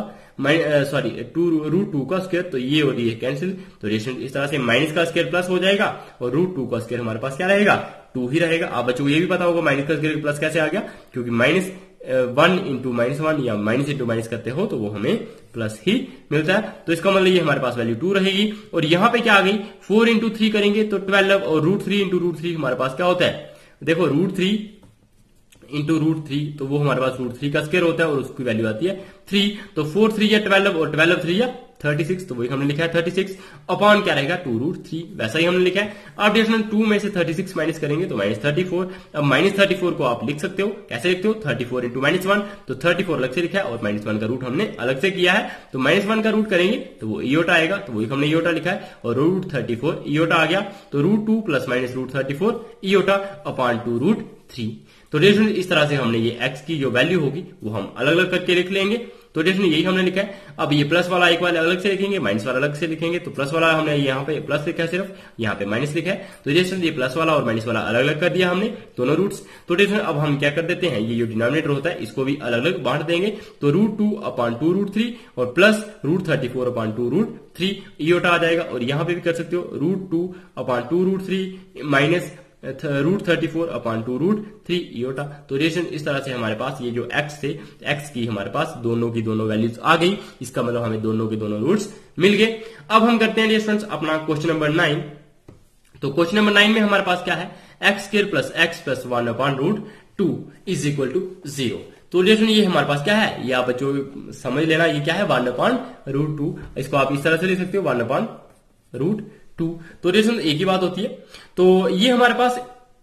√2 का स्क्वायर, तो ये और ये कैंसिल, तो इस तरह से माइनस का स्क्वायर प्लस हो जाएगा और √2 का स्क्वायर हमारे पास क्या रहेगा, 2 ही रहेगा। आप बच्चों को ये भी पता होगा माइनस का स्क्वायर प्लस कैसे आ गया, क्योंकि -1 इंटू -1 या माइनस इंटू माइनस करते हो तो वो हमें प्लस ही मिलता है। तो इसका मतलब ये हमारे पास वैल्यू 2 रहेगी, और यहाँ पे क्या आ गई, 4 इंटू 3 करेंगे तो 12 और √3 इंटू √3 हमारे पास क्या होता है, देखो √3 इंटू √3 तो वो हमारे पास √3 का स्क्वायर होता है और उसकी वैल्यू आती है 3, तो 4 3 या 12 और 12 3 या 36, तो वही हमने लिखा है 36 अपॉन क्या रहेगा 2√3, वैसा ही हमने लिखा है। अब डेसिमल 2 में से 36 माइनस करेंगे तो -34, अब -34 को आप लिख सकते हो, कैसे लिखते हो, 34 इंटू -1, तो 34 अलग से लिखा है और -1 का रूट हमने अलग से किया है, तो -1 का रूट करेंगे तो वो इयोटा आएगा, तो वही हमने इयोटा लिखा है और √34 इयोटा आ गया, तो √2 प्लस माइनस √34 इयोटा अपॉन 2√3। तो डेसिमल इस तरह से हमने ये x की जो वैल्यू होगी वो हम अलग अलग करके लिख लेंगे, तो डेसिमल यही हमने लिखा है। अब ये प्लस वाला एक वाला अलग से लिखेंगे, माइनस वाला अलग से लिखेंगे, तो प्लस वाला हमने यहाँ पे प्लस लिखा है सिर्फ, यहाँ पे माइनस लिखा है, तो डेसिमल ये प्लस वाला और माइनस वाला अलग अलग कर दिया हमने दोनों रूट्स। तो डेसिमल अब हम क्या कर देते हैं, ये जो डिनोमिनेटर होता है इसको भी अलग अलग बांट देंगे, तो √2 अपॉन 2√3 और प्लस √34 अपॉन 2√3 इयोटा आ जाएगा, और यहाँ पे भी कर सकते हो √2 अपॉन 2√3 माइनस √34 अपॉन 2√3 इयोटा। तो रिलेशन इस तरह से हमारे पास ये जो x से x की हमारे पास दोनों की दोनों वैल्यूज आ गई, इसका मतलब हमें दोनों के दोनों रूट्स मिल गए। अब हम करते हैं स्टूडेंट्स अपना क्वेश्चन नंबर 9। तो क्वेश्चन नंबर 9 में हमारे पास क्या है, x² plus x plus 1 upon √2 is equal to 0। तो रिलेशन ये हमारे पास क्या है, ये आप बच्चों समझ लेना, ये क्या है 1 अपॉन √2, इसको आप इस तरह से लिख सकते हो 1 अपॉन √2। तो रिलेशन एक ही बात होती है। तो ये हमारे पास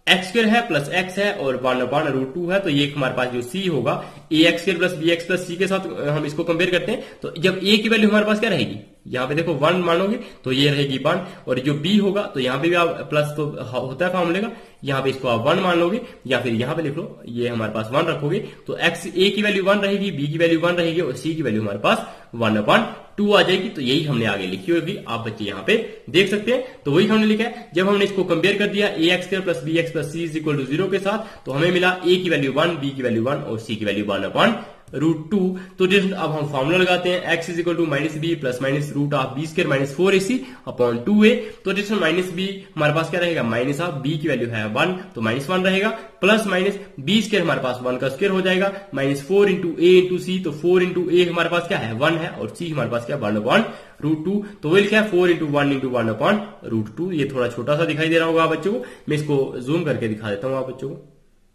एक्स स्क्र है प्लस एक्स है और 1/√2 है, तो ये हमारे पास जो सी होगा A X square plus B X plus C के साथ हम इसको कंपेयर करते हैं, तो जब ए की वैल्यू हमारे पास क्या रहेगी, यहाँ पे देखो 1 मानोगे तो ये रहेगी 1, और जो बी होगा तो यहाँ पे भी आप प्लस तो होता है फॉर्मूले का, यहाँ पे इसको आप 1 मान लोगे, या फिर यहाँ पे लिख लो ये हमारे पास 1 रखोगे, तो एक्स ए की वैल्यू 1 रहेगी, बी की वैल्यू 1 रहेगी और सी की वैल्यू हमारे पास 1/2 आ जाएगी। तो यही हमने आगे लिखी होगी, आप बच्चे यहाँ पे देख सकते हैं। तो वही हमने लिखा है, जब हमने इसको कंपेयर कर दिया A X square plus B X plus C is equal to 0 के साथ, तो हमें मिला ए की वैल्यू 1, बी की वैल्यू 1 और सी की वैल्यू 1/√2। तो अब हम फॉर्मूला लगाते हैं, X is equal to minus B plus minus root of B square minus 4ac upon 2a। तो माइनस बी हमारे पास क्या रहेगा, माइनस ऑफ बी की वैल्यू है 1 तो -1 रहेगा, प्लस माइनस बी स्क्वायर हमारे पास 1 का स्क्वायर हो जाएगा, minus 4 into A into C, तो 4 इंटू ए हमारे पास क्या है 1 है और सी हमारे पास क्या 1/√2। तो वही लिखा है 4 इंटू 1 इंटू 1/√2। ये थोड़ा छोटा सा दिखाई दे रहा होगा बच्चों को, मैं इसको जूम करके दिखा देता हूं आप बच्चों को।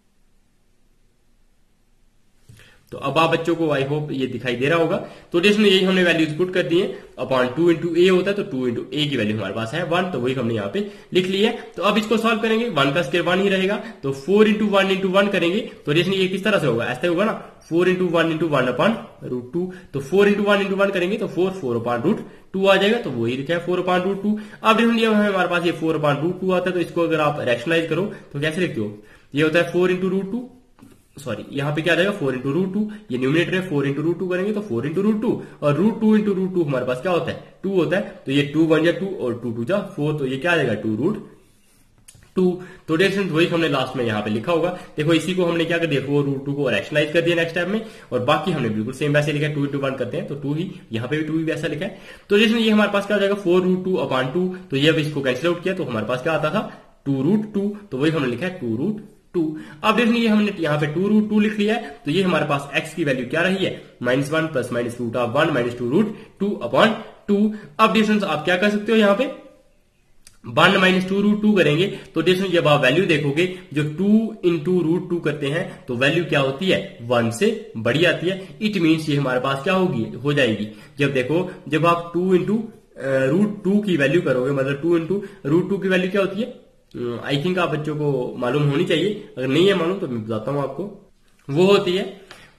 तो अब आप बच्चों को आई होप ये दिखाई दे रहा होगा। तो जिसमें यही हमने वैल्यूज पुट कर दी है, अपॉन 2 इंटू ए होता है, तो 2 इंटू ए की वैल्यू हमारे पास है 1, तो वही हमने यहाँ पे लिख ली है। तो अब इसको सॉल्व करेंगे, 1 का स्क्वायर 1 ही रहेगा, तो 4 इंटू 1 इंटू 1 करेंगे, तो जिसमें ये किस तरह से होगा, ऐसे होगा ना, 4 इंटू 1 इंटू 1/√2, तो 4 इंटू 1 इंटू 1 करेंगे तो 4/√2 आ जाएगा, तो वही लिखा है 4/√2। अब देखिए हमारे पास ये 4/√2 आता है, तो इसको अगर आप रैशनलाइज करो तो कैसे लिखते हो, ये होता है 4 इंटू √2, सॉरी यहाँ पे क्या आ जाएगा 4 इंटू √2, ये न्यूमिनेटर है, 4 इंटू √2 करेंगे तो 4 इंटू √2, और √2 इंटू √2 हमारे पास क्या होता है 2 होता है, तो ये 2 1 जा 2 और 2 2 जा 4, तो ये क्या आ जाएगा 2√2। तो डायरेक्शन वही हमने लास्ट में यहाँ पे लिखा होगा। देखो इसी को हमने क्या कर दिया 4√2 को रैशनलाइज कर दिया नेक्स्ट स्टेप में, और बाकी हमने बिल्कुल सेम वैसे लिखा है, 2 इंटू 1 करते हैं तो 2 ही, यहाँ पे भी 2 ही वैसा लिखा है। तो जैसे ये हमारे पास क्या हो जाएगा 4√2/2, तो ये अब इसको कैंसिल आउट किया तो हमारे पास क्या आता था 2√2, तो वही हमने लिखा है 2√2। अब देखिए हमने यहाँ पे 2√2 लिख लिया है, तो ये हमारे पास x की वैल्यू क्या रही है -1 plus minus root of 1 minus 2√2/2। अब डिस्टेंस आप क्या कर सकते हो, यहाँ पे 1 माइनस 2√2 करेंगे, तो डिस्टेंस जब आप वैल्यू देखोगे जो 2 इंटू √2 करते हैं तो वैल्यू क्या होती है 1 से बड़ी आती है। इट मीन्स ये हमारे पास क्या होगी हो जाएगी, जब देखो जब आप 2 इंटू √2 की वैल्यू करोगे, मतलब 2 इंटू √2 की वैल्यू क्या होती है, आई थिंक आप बच्चों को मालूम होनी चाहिए, अगर नहीं है मालूम तो मैं बताता हूं आपको, वो होती है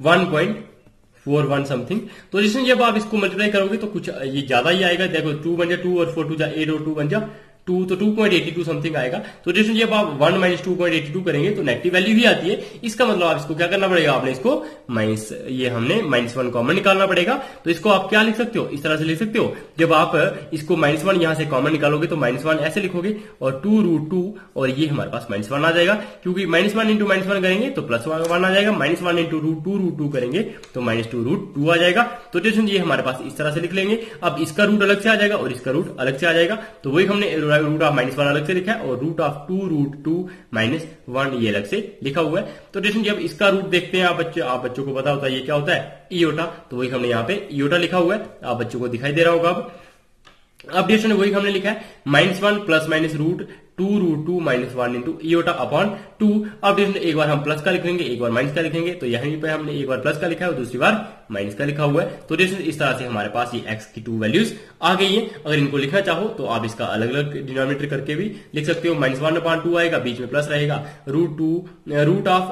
1.41 समथिंग। तो जिसमें जब आप इसको मल्टीप्लाई करोगे तो कुछ ये ज्यादा ही आएगा, देखो 2 बन जा 2 और 4 2 जा 8 और 2 बन जा 2, तो 2.82 समथिंग आएगा। तो जिसमें जब आप 1 माइनस 2.82 करेंगे तो नेगेटिव वैल्यू ही आती है, इसका मतलब आप इसको क्या करना पड़ेगा, आपने इसको माइनस, ये हमने -1 कॉमन निकालना पड़ेगा। तो इसको आप क्या लिख सकते हो, इस तरह से लिख सकते हो, जब आप इसको -1 यहां से कॉमन निकालोगे तो -1 ऐसे लिखोगे और 2√2 और ये हमारे पास -1 आ जाएगा, क्योंकि -1 इंटू -1 करेंगे तो +1 आ जाएगा, -1 इंटू √2 करेंगे तो -2√2 आ जाएगा। तो ये हमारे पास इस तरह से लिख लेंगे। अब इसका रूट अलग से आ जाएगा और इसका रूट अलग से आ जाएगा, तो वही हमने रूट ऑफ -1 अलग से लिखा है और रूट ऑफ 2√2 -1 ये अलग से लिखा हुआ है। तो जब इसका रूट देखते हैं आप बच्चों को पता होता है ये क्या होता है इयोटा, तो वही हमने यहाँ पे इयोटा लिखा हुआ है, आप बच्चों को दिखाई दे रहा होगा। अब डिस्टेंस वही हमने लिखा है -1 plus minus root 2√2 -1 into iota upon 2। अब डिस्टेंस एक बार हम प्लस का लिखेंगे, एक बार माइनस का लिखेंगे, तो यहीं पे हमने एक बार प्लस का लिखा है और दूसरी बार माइनस का लिखा हुआ है। तो डिस्टेंस इस तरह से हमारे पास ये x की 2 वैल्यूज आ गई है। अगर इनको लिखना चाहो तो आप इसका अलग अलग डिनोमिनेटर करके भी लिख सकते हो, -1/2 आएगा, बीच में प्लस रहेगा, रूट ऑफ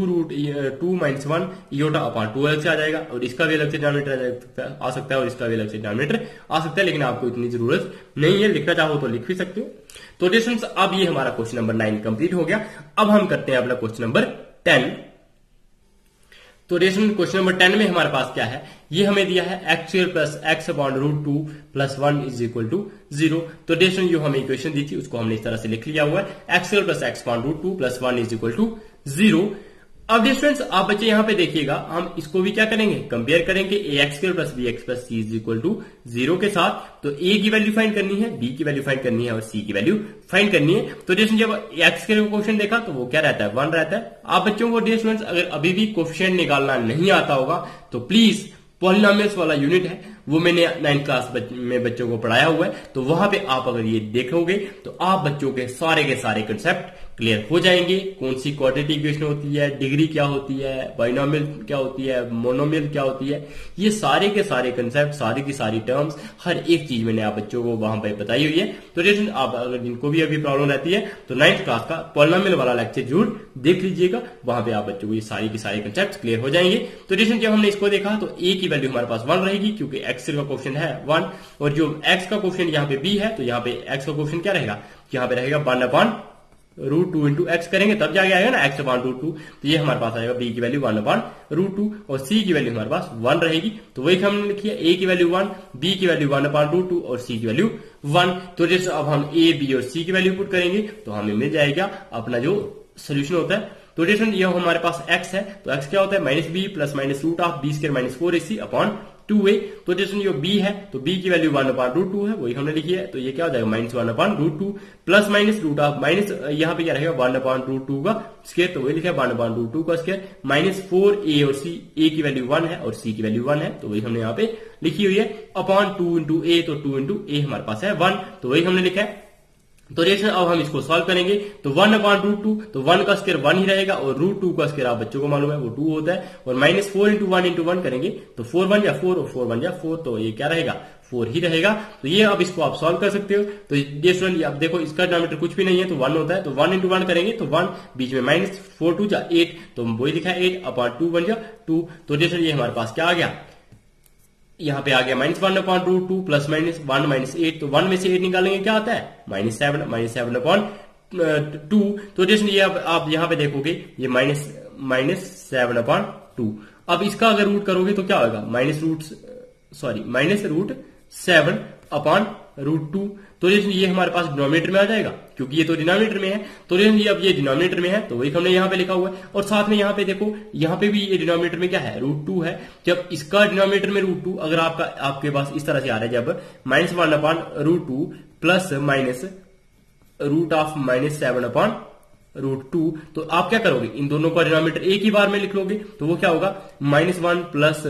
2 -1 इयोटा अपॉन 2 अलग से आ जाएगा, और इसका भी अलग से डिनोमिनेटर आ सकता है और इसका भी अलग से डिनोमिनेटर आ सकता है, लेकिन आपको इतनी जरूरत नहीं है, लिखना चाहो तो लिख भी सकते हो। तो डिस्टेंस अब ये हमारा क्वेश्चन नंबर 9 कंप्लीट हो गया। अब हम करते हैं अपना क्वेश्चन नंबर 10। तो क्वेश्चन नंबर 10 में हमारे पास क्या है, ये हमें दिया है x² plus x upon √2 plus 1 is equal to 0। तो जो हमें इक्वेशन दी थी उसको हमने इस तरह से लिख लिया हुआ है, x² plus x upon √2 plus 1 is equal to 0। अब डिस्टेंस आप बच्चे यहाँ पे देखिएगा, हम इसको भी क्या करेंगे कंपेयर करेंगे ax² plus bx plus c is equal to 0 के साथ। तो a की वैल्यू फाइंड करनी है, b की वैल्यू फाइंड करनी है और c की वैल्यू फाइंड करनी है। तो जैसे जब x के क्वेश्चन देखा तो वो क्या रहता है 1 रहता है। आप बच्चों को डिस्टेंस अगर अभी भी कोफिशिएंट निकालना नहीं आता होगा तो प्लीज पॉलिनोमियल्स वाला यूनिट है वो मैंने 9th क्लास में बच्चों को पढ़ाया हुआ है, तो वहां पे आप अगर ये देखोगे तो आप बच्चों के सारे कंसेप्ट क्लियर हो जाएंगे। कौन सी क्वाड्रेटिक इक्वेशन होती है, डिग्री क्या होती है, बाइनोमियल क्या होती है, मोनोमियल क्या होती है, ये सारे के सारे कंसेप्ट, सारी की सारी टर्म्स, हर एक चीज मैंने आप बच्चों को वहां पर बताई हुई है। तो जैसे आप अगर जिनको भी अभी प्रॉब्लम रहती है तो 9th क्लास का पॉलिनोमियल वाला लेक्चर जरूर देख लीजिएगा, वहां पे आप बच्चों को ये सारी की सारे कंसेप्ट क्लियर हो जाएंगे। तो जैसे जब हमने इसको देखा तो a की वैल्यू हमारे पास 1 रहेगी क्योंकि x का क्वेश्चन है 1, और जो x का क्वेश्चन यहाँ पे b है तो यहाँ पे x का क्वेश्चन क्या रहेगा, यहाँ पे रहेगा 1/√2 इंटू एक्स करेंगे तब जाके आएगा ना x/√2। तो ये हमारे पास आएगा b की वैल्यू 1/√2 और c की वैल्यू हमारे पास 1 रहेगी। तो वही हमने लिखी है, a की वैल्यू 1, b की वैल्यू 1/√2 और c की वैल्यू 1। तो जैसे अब हम a, b और c की वैल्यू पुट करेंगे तो हमें मिल जाएगा अपना जो सोल्यूशन होता है। तो जैसे ये हमारे पास x है तो x क्या होता है, -b प्लस -√b² - 4ac/2a। तो जैसे ये b है तो b की वैल्यू 1/√2 है, वही हमने लिखी है। तो ये क्या हो जाएगा, -1/√2 प्लस माइनस यहाँ पे क्या रहेगा 1/√2 का स्क्वायर, तो वही लिखा है 1/√2 का स्क्वायर, -4a और c, a की वैल्यू 1 है और c की वैल्यू 1 है, तो वही हमने यहाँ पे लिखी हुई है अपॉन 2 इंटू a, तो 2 इंटू a हमारे पास है 1, तो वही हमने लिखा है। तो जैसे अब हम इसको सॉल्व करेंगे तो 1/√2, तो 1 का स्क्वायर 1 ही रहेगा और √2 का स्क्वायर आप बच्चों को मालूम है वो 2 होता है, और -4 इंटू 1 इंटू 1 करेंगे तो 4 1 या 4 और 4 1 या 4, तो ये क्या रहेगा 4 ही रहेगा। तो ये अब इसको आप सॉल्व कर सकते हो। तो ये स्टूडेंट अब देखो इसका डिनोमिनेटर कुछ भी नहीं है तो 1 होता है, तो 1 इंटू 1 करेंगे तो 1, बीच में -4 2 जा 8, तो वही लिखा है 8/2 1 जा 2। तो जैसे ये हमारे पास क्या आ गया, यहाँ पे आ गया -1/√2 प्लस -1 - 8, तो 1 में से 8 निकालेंगे क्या आता है -7/2। तो जैसे ये अब आप यहाँ पे देखोगे ये -7/2, अब इसका अगर रूट करोगे तो क्या होगा -7/√2। तो ये हमारे पास डिनोमिनेटर में आ जाएगा क्योंकि ये तो डिनोमिनेटर में है। तो ये अब ये डिनोमिनेटर में है तो वही हमने यहाँ पे लिखा हुआ है, और साथ में यहाँ पे देखो यहाँ पे भी ये डिनोमिनेटर में क्या है √2 है। जब इसका डिनोमिनेटर में √2 अगर आपके पास इस तरह से आ रहा है, जब -1/√2 प्लस -7/√2, तो आप क्या करोगे, इन दोनों का डिनोमिनेटर एक ही बार में लिख लोगे, तो वो क्या होगा -1 प्लस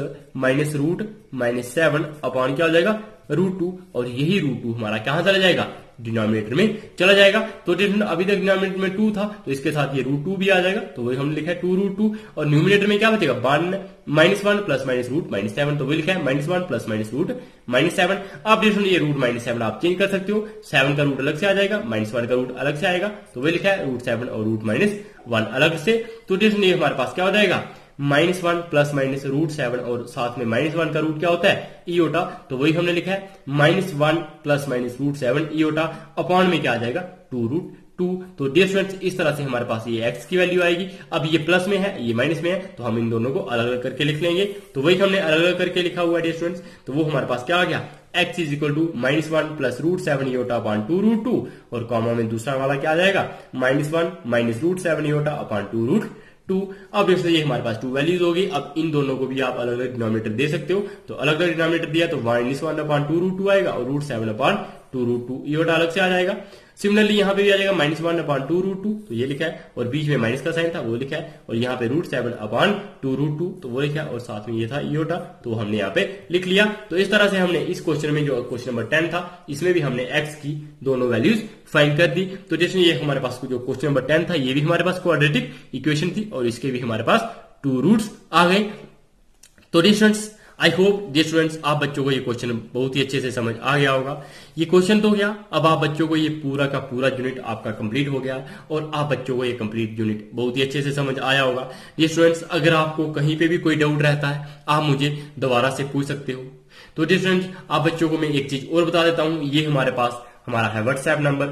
-7 अपॉन क्या हो जाएगा √2, और यही √2 हमारा कहां चला जाएगा, डिनोमिनेटर में चला जाएगा। तो अभी तक डिनोमिनेटर में 2 था तो इसके साथ ये √2 भी आ जाएगा, तो वही हमने लिखा है 2√2, और न्यूमिनेटर में क्या बचेगा -1 प्लस -√7, तो वही लिखा है -1 प्लस -√7। अब जैसे ये √-7 आप चेंज कर सकते हो, 7 का रूट अलग से आ जाएगा, -1 का रूट अलग से आएगा, तो वही लिखा है √7 और √-1 अलग से। तो जैसे ये हमारे पास क्या हो जाएगा -1 प्लस -√7, और साथ में -1 का रूट क्या होता है इयोटा, तो वही हमने लिखा है -1 प्लस -√7 इयोटा अपॉन में क्या आ जाएगा 2√2। तो डियर स्टूडेंट्स इस तरह से हमारे पास ये x की वैल्यू आएगी। अब ये प्लस में है ये माइनस में है तो हम इन दोनों को अलग अलग करके लिख लेंगे, तो वही हमने अलग अलग करके लिखा हुआ है डियर स्टूडेंट्स। तो वो हमारे पास क्या आ गया, x is equal to -1 plus √7 iota upon 2√2, और कॉमा में दूसरा वाला क्या आ जाएगा -1 -√7 इयोटा अपॉन 2√2। अब इसलिए ये हमारे पास 2 वैल्यूज होगी। अब इन दोनों को भी आप अलग अलग डिनोमिनेटर दे सकते हो, तो अलग अलग डिनोमिनेटर दिया तो -1/2√2 आएगा और √7/2√2 इयोटा अलग से आ जाएगा। सिमिलरली यहाँ पे भी आ जाएगा -1/2√2, तो ये लिखा है, और बीच में माइनस का साइन था वो लिखा है, और यहाँ पे √7/2√2 तो वो लिखा है, और साथ में ये था इयोटा, तो हमने यहाँ पे लिख लिया। तो इस तरह से हमने इस क्वेश्चन में जो क्वेश्चन नंबर 10 था इसमें भी हमने x की दोनों वैल्यूज फाइंड कर दी। तो जैसे ये हमारे पास जो क्वेश्चन नंबर 10 था ये भी हमारे पास क्वाड्रेटिक इक्वेशन थी, और इसके भी हमारे पास 2 रूट्स आ गए। तो students I hope dear students आप बच्चों को ये क्वेश्चन बहुत ही अच्छे से समझ आ गया होगा। ये क्वेश्चन तो गया, अब आप बच्चों को ये पूरा का पूरा यूनिट आपका कंप्लीट हो गया, और आप बच्चों को ये कंप्लीट यूनिट बहुत ही अच्छे से समझ आया होगा। डियर स्टूडेंट्स अगर आपको कहीं पे भी कोई डाउट रहता है आप मुझे दोबारा से पूछ सकते हो। तो डियर स्टूडेंट्स आप बच्चों को मैं एक चीज और बता देता हूं, ये हमारे पास हमारा है व्हाट्सएप नंबर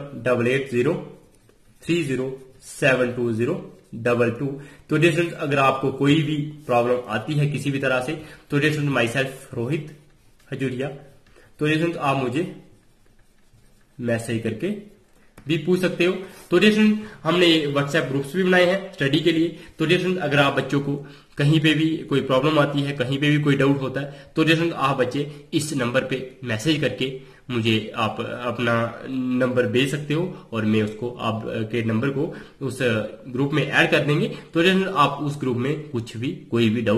8803072022। तो डियर स्टूडेंट्स अगर आपको कोई भी प्रॉब्लम आती है किसी भी तरह से, तो dear student myself Rohit Hajuria, तो डियर स्टूडेंट आप मुझे मैसेज करके भी पूछ सकते हो। तो डियर स्टूडेंट हमने व्हाट्सएप ग्रुप्स भी बनाए हैं स्टडी के लिए। तो डियर स्टूडेंट अगर आप बच्चों को कहीं पे भी कोई प्रॉब्लम आती है, कहीं पे भी कोई डाउट होता है, तो डियर स्टूडेंट आप बच्चे इस नंबर पे मैसेज करके मुझे आप अपना नंबर भेज सकते हो, और मैं उसको आपके नंबर को उस ग्रुप में ऐड कर देंगे। तो आप उस ग्रुप में कुछ भी कोई भी डाउट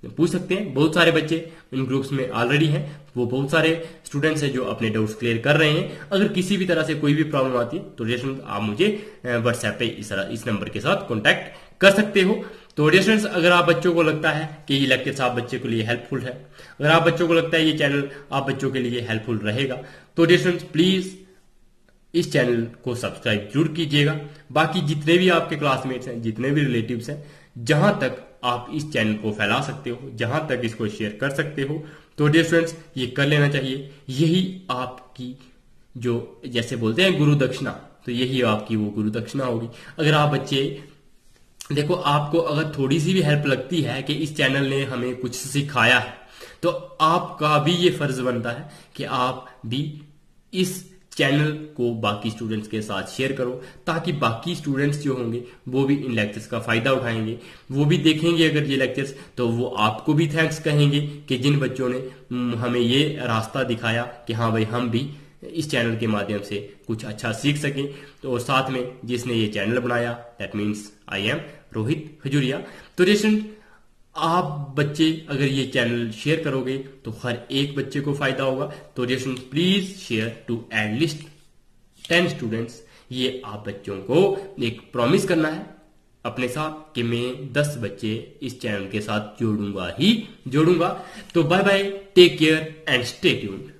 पूछ सकते हैं। बहुत सारे बच्चे इन ग्रुप्स में ऑलरेडी हैं, वो बहुत सारे स्टूडेंट्स हैं जो अपने डाउट्स क्लियर कर रहे हैं। अगर किसी भी तरह से कोई भी प्रॉब्लम आती है तो डियर आप मुझे व्हाट्सएप पे इस नंबर के साथ कॉन्टैक्ट कर सकते हो। तो डियर स्टूडेंट्स, अगर आप बच्चों को लगता है कि ये लेक्चर्स आप बच्चे के लिए हेल्पफुल है, अगर आप बच्चों को लगता है ये चैनल आप बच्चों के लिए हेल्पफुल रहेगा, तो डियर स्टूडेंट्स प्लीज इस चैनल को सब्सक्राइब जरूर कीजिएगा। बाकी जितने भी आपके क्लासमेट्स हैं, जितने भी रिलेटिव्स हैं, जहां तक आप इस चैनल को फैला सकते हो, जहां तक इसको शेयर कर सकते हो, तो डियर स्टूडेंट्स ये कर लेना चाहिए। यही आपकी जो जैसे बोलते हैं गुरु दक्षिणा, तो यही आपकी वो गुरु दक्षिणा होगी। अगर आप बच्चे देखो, आपको अगर थोड़ी सी भी हेल्प लगती है कि इस चैनल ने हमें कुछ सिखाया है, तो आपका भी ये फर्ज बनता है कि आप भी इस चैनल को बाकी स्टूडेंट्स के साथ शेयर करो, ताकि बाकी स्टूडेंट्स जो होंगे वो भी इन लेक्चर्स का फायदा उठाएंगे, वो भी देखेंगे अगर ये लेक्चर्स, तो वो आपको भी थैंक्स कहेंगे कि जिन बच्चों ने हमें ये रास्ता दिखाया कि हाँ भाई हम भी इस चैनल के माध्यम से कुछ अच्छा सीख सकें। तो और साथ में जिसने ये चैनल बनाया, that means I am Rohit Khajuria. तो रेस्टोरेंट आप बच्चे अगर ये चैनल शेयर करोगे तो हर एक बच्चे को फायदा होगा। तो restaurant please share to at least 10 students. ये आप बच्चों को एक प्रॉमिस करना है अपने साथ कि मैं 10 बच्चे इस चैनल के साथ जोड़ूंगा ही जोड़ूंगा। तो bye bye, take care and stay tuned.